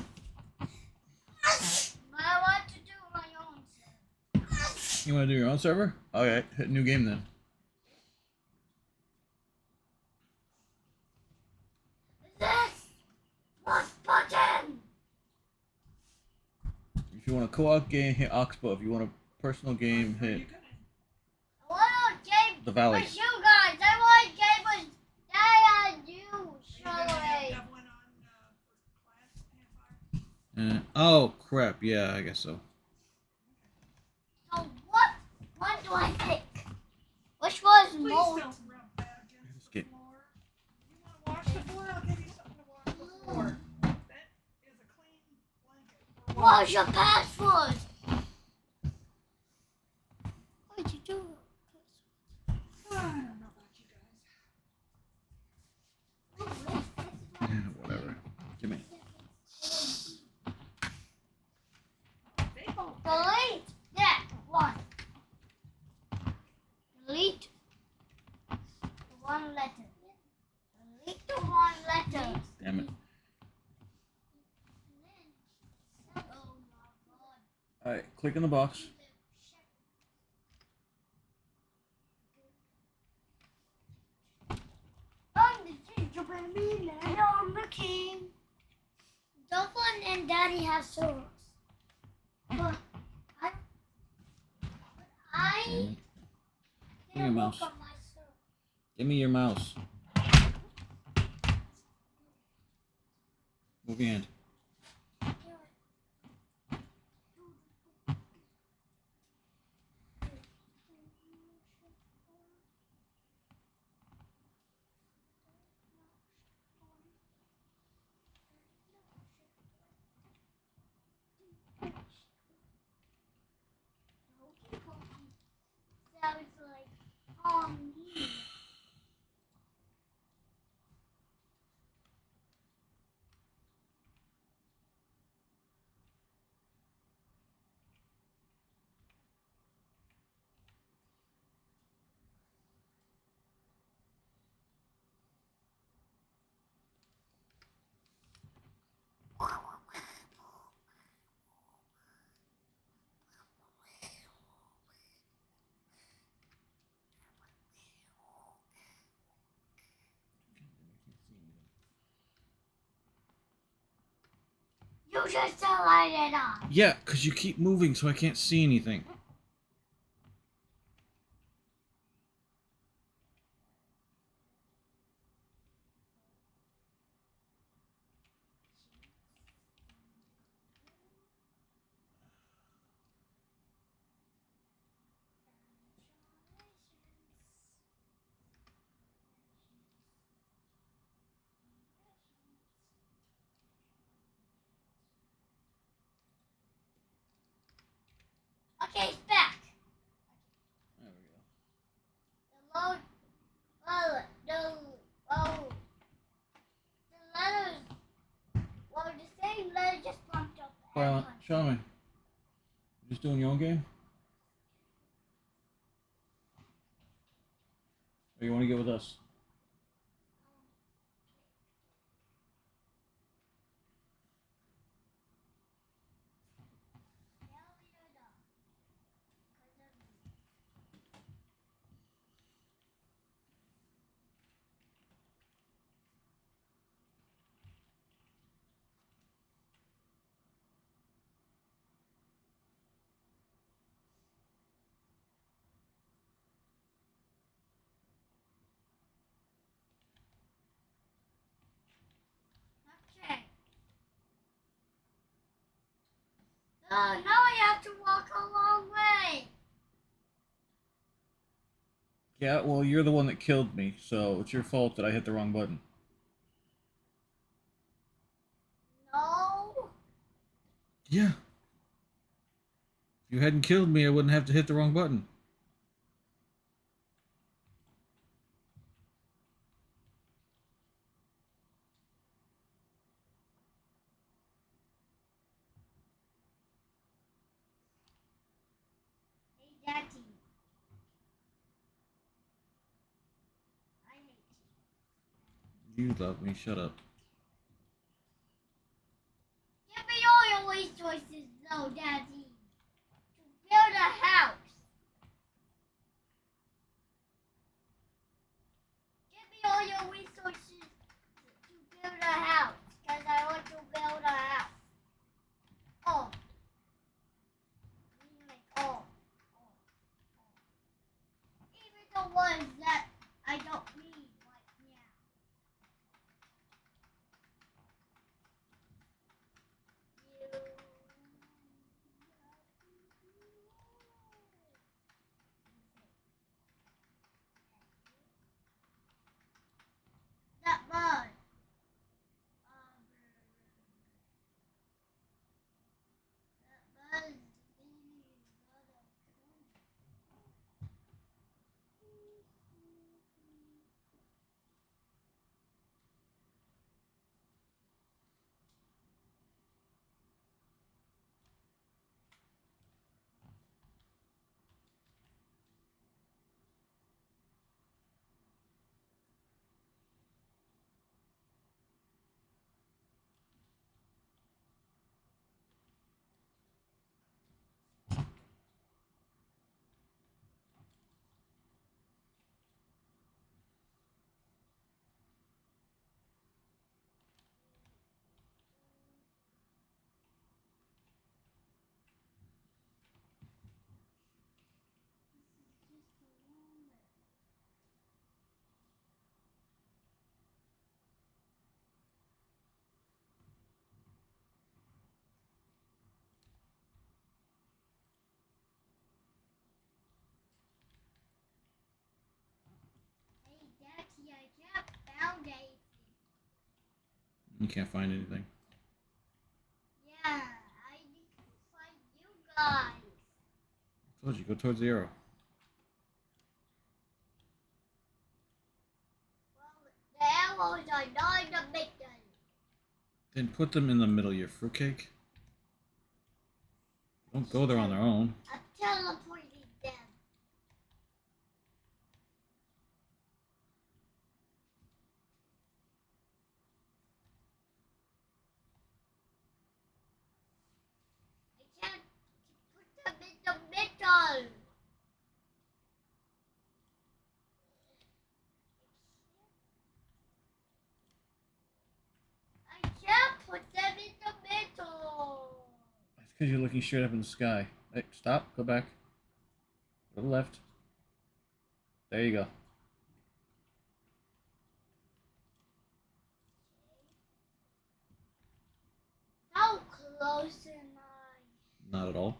I want to do my own stuff. You want to do your own server? Okay, hit new game then. This was button. If you want a co-op game, hit Oxbow. If you want a personal game, hit I want a game the Valley. with you guys. I want a game with Dad and you. Are you gonna Shirley. have one on, uh, for class, Campfire? Uh, oh crap! Yeah, I guess so. So what one do I pick? Which was Please most? don't rub that against the Escape. floor. You want to wash the floor? I'll give you something to wash the floor. That is a clean blanket. for What's your password? What'd you do? I don't know about you guys. Yeah, whatever. Give me. They both. Delete that one. Delete the one letter. Delete the one letter. Damn it. Oh my god. All right, click in the box. I'm the gingerbread man and I'm the king. Dublin and Daddy have servers. But I, but I Damn it. Give me didn't a work mouse. on my server. Give me your mouse. Move your hand. Sounds like um me. just to light it up. Yeah, because you keep moving so I can't see anything. Okay, it's back. There we go. The load, oh, the, oh, the letters, well, the same letter just bumped up. Well, show me. Just doing your own game? Or you want to get with us? Okay. Oh, now I have to walk a long way. Yeah, well, you're the one that killed me, so it's your fault that I hit the wrong button. No. Yeah. If you hadn't killed me, I wouldn't have to hit the wrong button. Hey, Daddy. I hate you. You love me, shut up. Give me all your resources, though, Daddy. To build a house. Give me all your resources to build a house. Because I want to build a house. Oh. Like, oh. Oh. Oh. Even the ones that I don't need right now. You. That bird. Um, that bird is really not a Hey, Daddy, I can't found anything. You can't find anything. Yeah, I need to find you guys. I told you, go towards the arrow. Well, the arrows are not in the middle. Then put them in the middle, you fruitcake. Don't go there on their own. I'm teleporting them. I can't put them in the middle. I can't put them in the middle. because you're looking straight up in the sky. Hey, stop. Go back. Go to the left. There you go. How close am I? Not at all.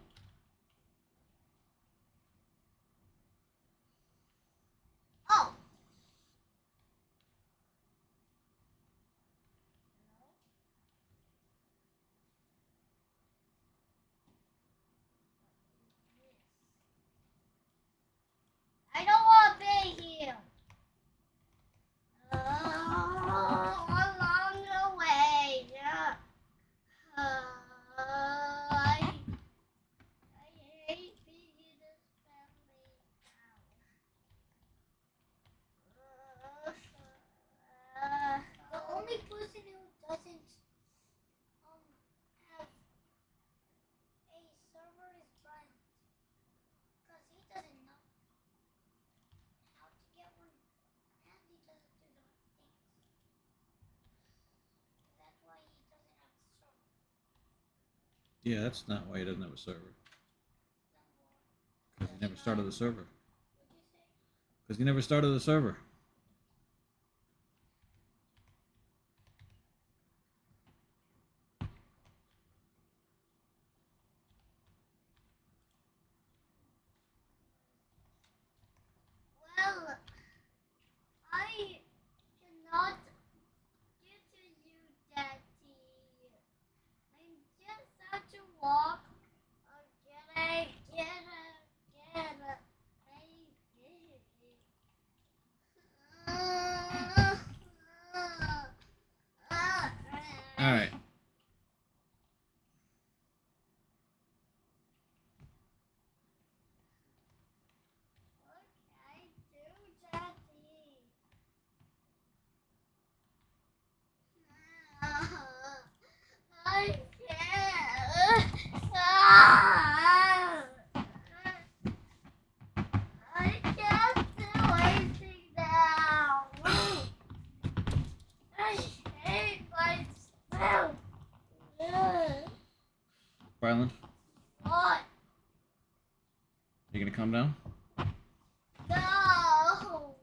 Oh. I don't want to be here. Oh, along the way. Yeah. Uh, I, I hate being in this family now. Uh, the only person who doesn't um have a server is Brian, because he doesn't know how to get one, and he doesn't do the right things. That's why he doesn't have a server. Yeah, that's not why he doesn't have a server. No more. Because he never started the server. What'd you say? Because he never started the server. Well, I cannot get to you, Daddy. I'm just out to walk. Oh, get it, get it, get it. Hey, get it. Uh, uh, uh, Alright. What can I do, Daddy? I can't. I can't do anything now. I hate myself. Rylan, What? you gonna calm down? No. No.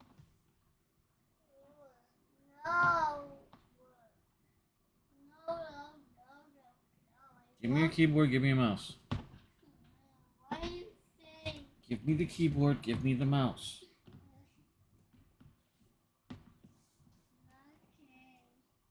No. No, no, no, no. Give me your keyboard, give me a mouse. What do you think? Give me the keyboard, give me the mouse. Okay.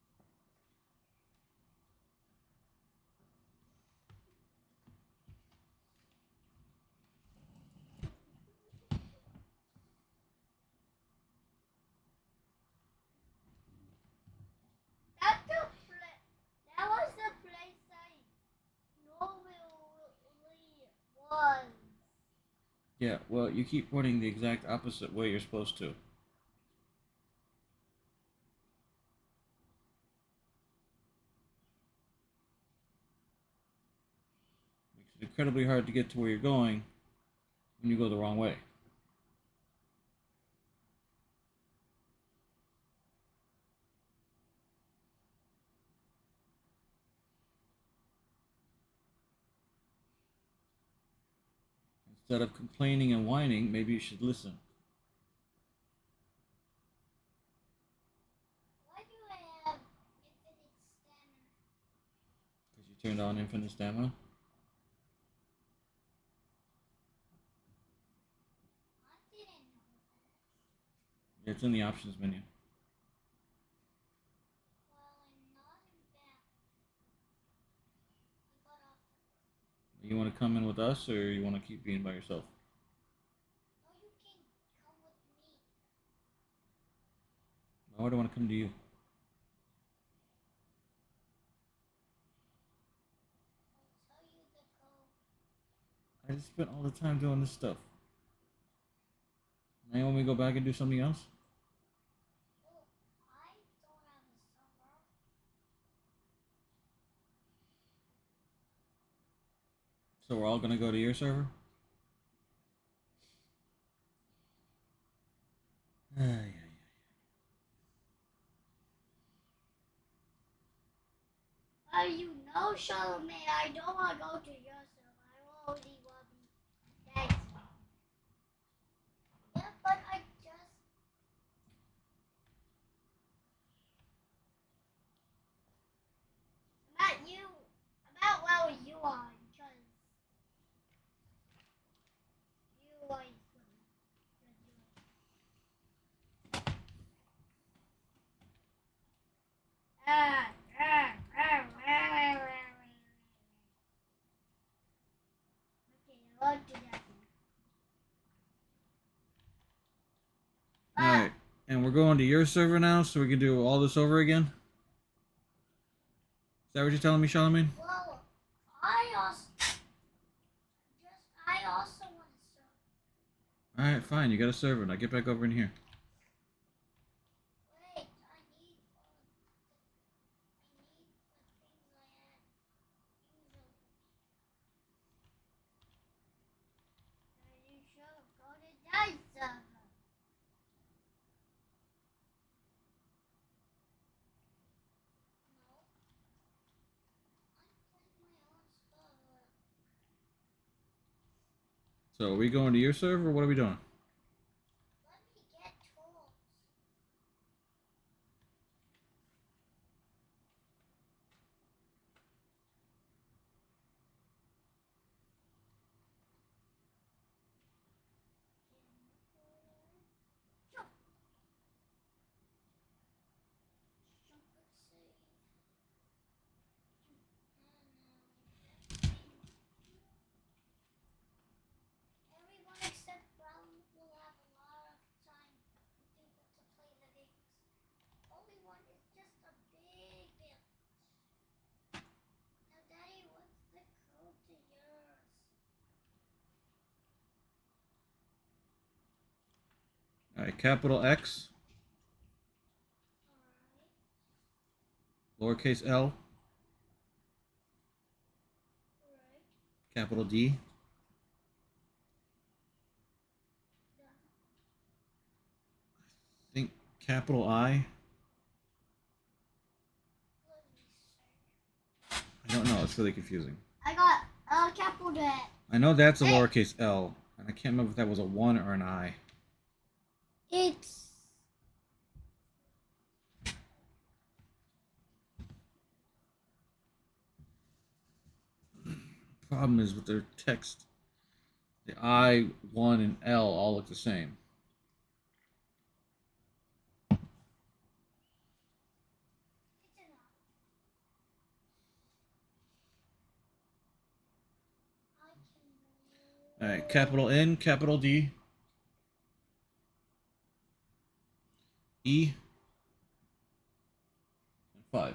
That's the pla- that was the place I normally was. Yeah, well, you keep pointing the exact opposite way you're supposed to. Makes it incredibly hard to get to where you're going when you go the wrong way. Instead of complaining and whining, maybe you should listen. Why do I have infinite stamina? Because you turned on infinite stamina. I didn't know that. It's in the options menu. Well, I'm not in bed. I got off. You want to come in with us, or you want to keep being by yourself? No, you can come with me. Why would I want to come to you? I'll tell you the code. I just spent all the time doing this stuff. Now you want me to go back and do something else? Oh, I don't have a server. So we're all gonna go to your server? Ay, ay, ay. Are you not? No, Charlemagne, I don't want to go to your server. I only want to be Dynasty. Yeah, but I just... About you. About where you are, because... You are... Ah, ah, ah, ah, ah, ah. Okay, I won't do that. Alright, and we're going to your server now, so we can do all this over again? Is that what you're telling me, Charlemagne? Well, I also... Just, I also want to serve. Alright, fine, you got a server. Now get back over in here. Wait, I need... Uh, I need the things I had usually. Are you sure? Go to that server. No. I'm playing my own server. So, are we going to your server, or what are we doing? Let me get tools. Jump. Jump, let's see. Everyone except Brown will have a lot of time to, to play the games. Only one is just a big village. Now, Daddy, what's the code to yours? Alright, capital X, Alright. lowercase l, Alright. capital D, Done. I think capital I. Let me see. I don't know, it's really confusing. I got a capital D. I know that's a Hey. lowercase l, and I can't remember if that was a one or an I. It's... Problem is with their text, the I, one, and L all look the same. It's enough. I can... Alright, capital N, capital D, E, and five.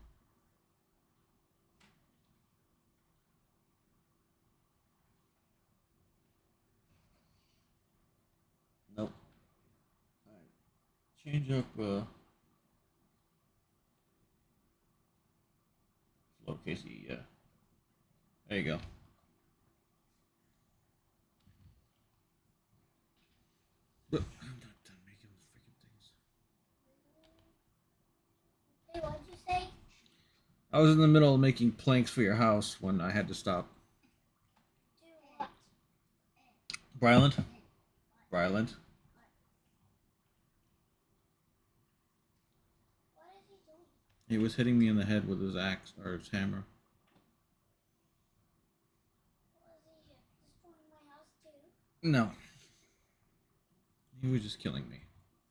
Nope. Alright, change up, uh, lowercase e, yeah. There you go. But I'm not done making those freaking things. Hey, what'd you say? I was in the middle of making planks for your house when I had to stop. Do what? Bryland? Bryland? What is he doing? He was hitting me in the head with his axe or his hammer. Was he destroying my house too? No. He was just killing me.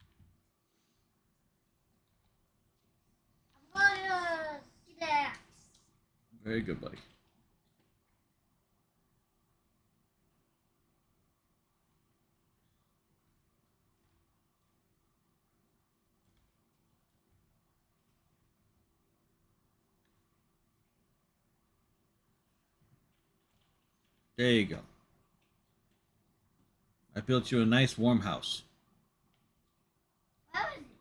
I'm gonna get the axe. Very good, buddy. There you go. I built you a nice warm house. Where is it?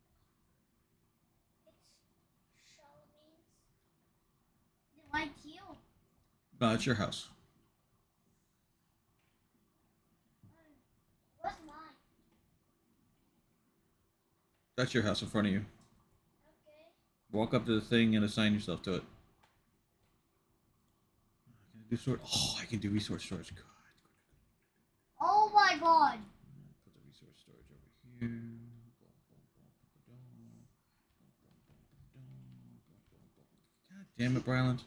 It's Charlemagne's. The white teal. No, it's your house. What's mine? That's your house in front of you. Okay. Walk up to the thing and assign yourself to it. Do sword. Oh, I can do resource storage. God. Oh my god. Put the resource storage over here. God damn it, Bryland.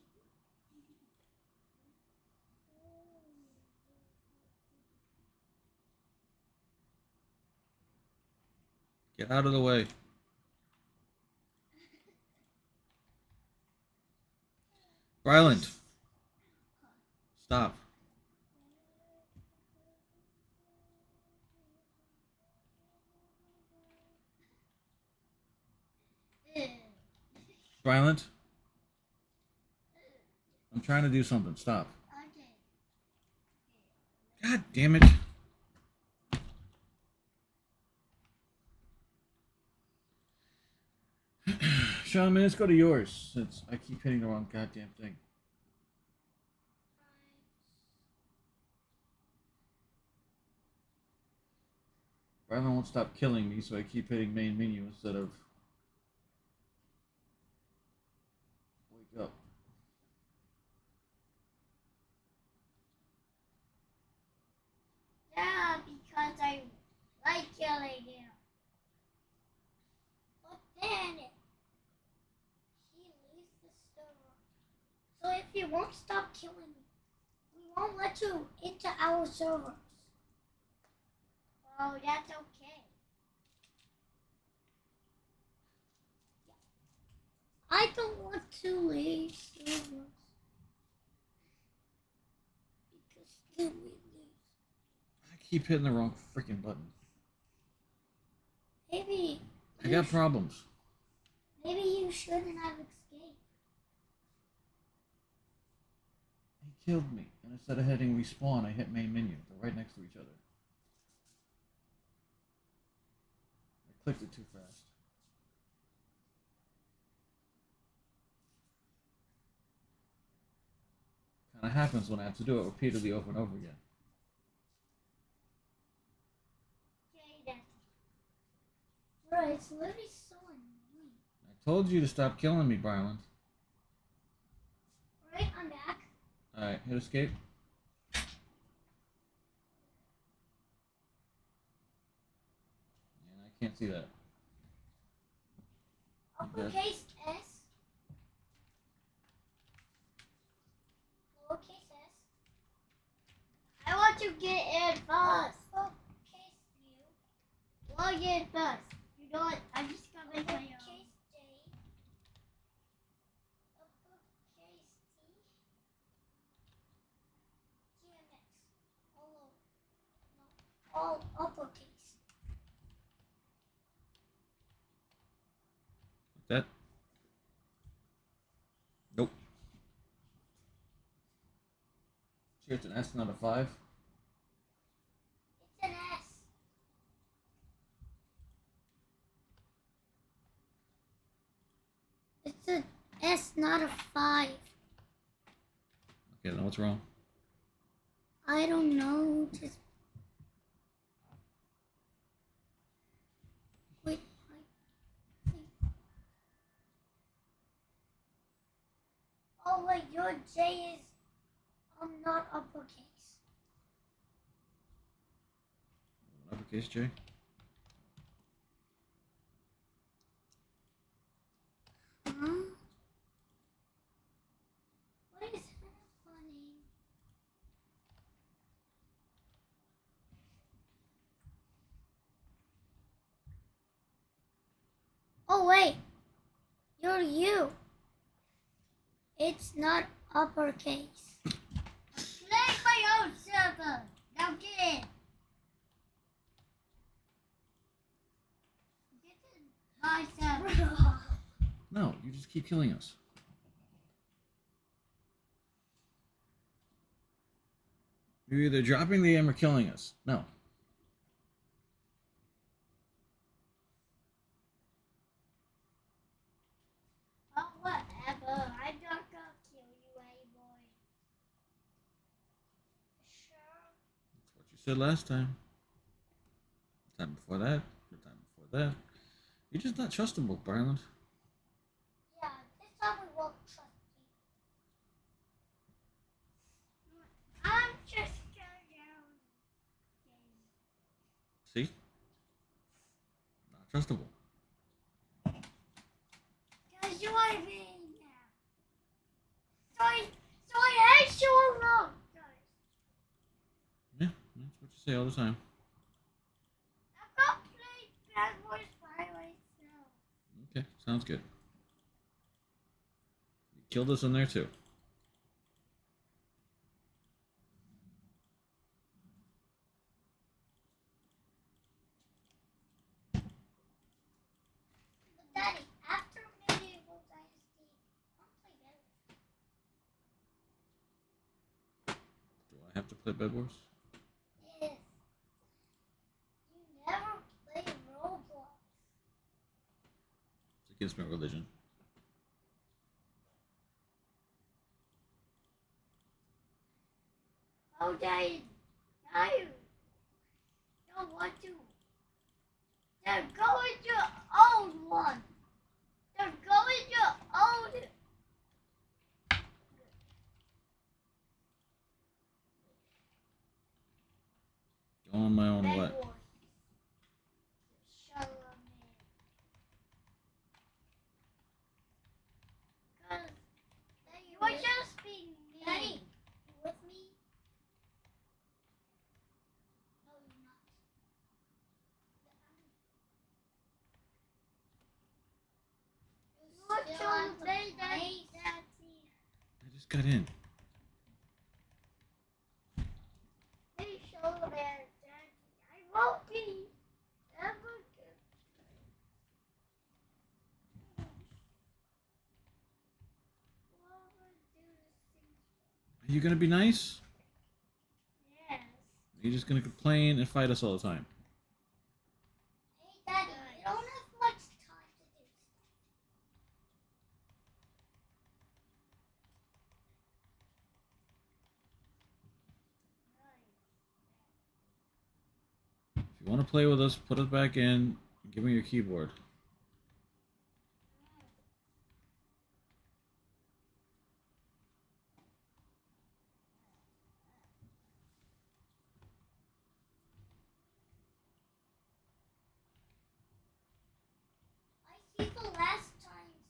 Get out of the way. Bryland. Stop. Bryland. I'm trying to do something. Stop. Okay. God damn it. Sean, man, let's go to yours since I keep hitting the wrong goddamn thing. Bryland won't stop killing me, so I keep hitting main menu instead of wake up. Yeah, because I like killing him. But then he leaves the server. So if you won't stop killing me, we won't let you into our servers. Oh, that's okay. I don't want to leave servers. Because then we lose. I keep hitting the wrong freaking button. Maybe. I got problems. Maybe you shouldn't have escaped. He killed me, and instead of hitting respawn, I hit main menu. They're right next to each other. I clicked it too fast. Kind of happens when I have to do it repeatedly over and over again. Okay, then. Bro, it's literally so annoying. I told you to stop killing me, Bryland. Alright, I'm back. Alright, hit escape. And I can't see that. Uppercase S. Lowercase s. I want to get in first. Uppercase U. Log in first. You know what? I'm just coming for you. Uppercase J. Uppercase T. G M X. All over. No. All uppercase. That? Nope. Sure, it's an S, not a five. It's an S. It's an S, not a five. Okay, then what's wrong? I don't know. Just wait. I think. Oh wait, your J is um not uppercase. Uppercase J? Huh? What is happening? Oh wait, you're you. It's not uppercase. Play my own server. Now get in. Get in my server. No, you just keep killing us. You're either dropping the aim or killing us. No. Oh, whatever. I'm not gonna kill you anymore. Sure. That's what you said last time. The time before that. The time before that. You're just not trustable, Bryland. Yeah, this time we won't trust trustable. Because you are being now. Sorry, sorry, I sure wrong, guys. Yeah, that's what you say all the time. I'm not playing Bad Boys Pirates now. Okay, sounds good. You killed us in there too. But Daddy, after Medieval Dynasty, I'll play Bad Boys. Do I have to play Bed Wars? Yes. You never play Roblox. It's against my religion. Oh, Daddy, now you don't want to. Then go with your own one. Then go with your own. Go on my own Bed what? Wars. Shut up, man. Cause you are just being mean. Daddy, you with me? No, you're not. You still have to play, Daddy. I just got in. Hey, show there, Daddy. I won't be ever good. Are you gonna be nice? Yes. Are you just gonna complain and fight us all the time? Hey, Daddy, we don't have much time to do stuff. If you want to play with us, put us back in and give me your keyboard. I see the last times.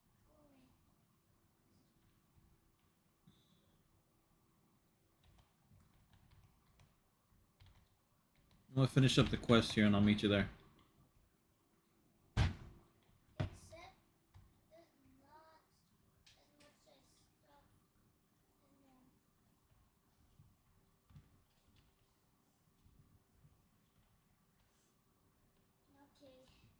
I'm gonna finish up the quest here and I'll meet you there. Except there's not as much as stuff as normal. Okay.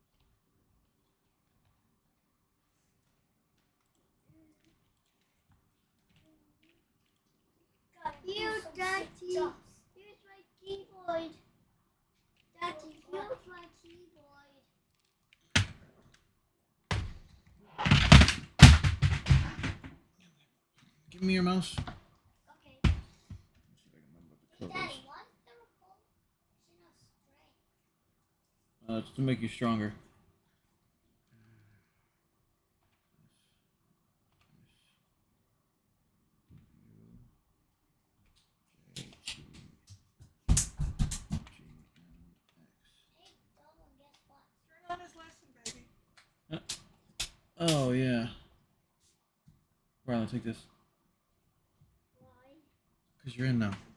Here, Daddy. Here's my keyboard. Daddy, here's my keyboard. Give me your mouse. Okay. See if I can remember what the Hey, code Daddy, is. why is there a potion of strength? Uh, it's to make you stronger. Hey, double, guess what? Turn on his lesson, baby. Oh yeah. Riley, take this. Why? Because you're in now.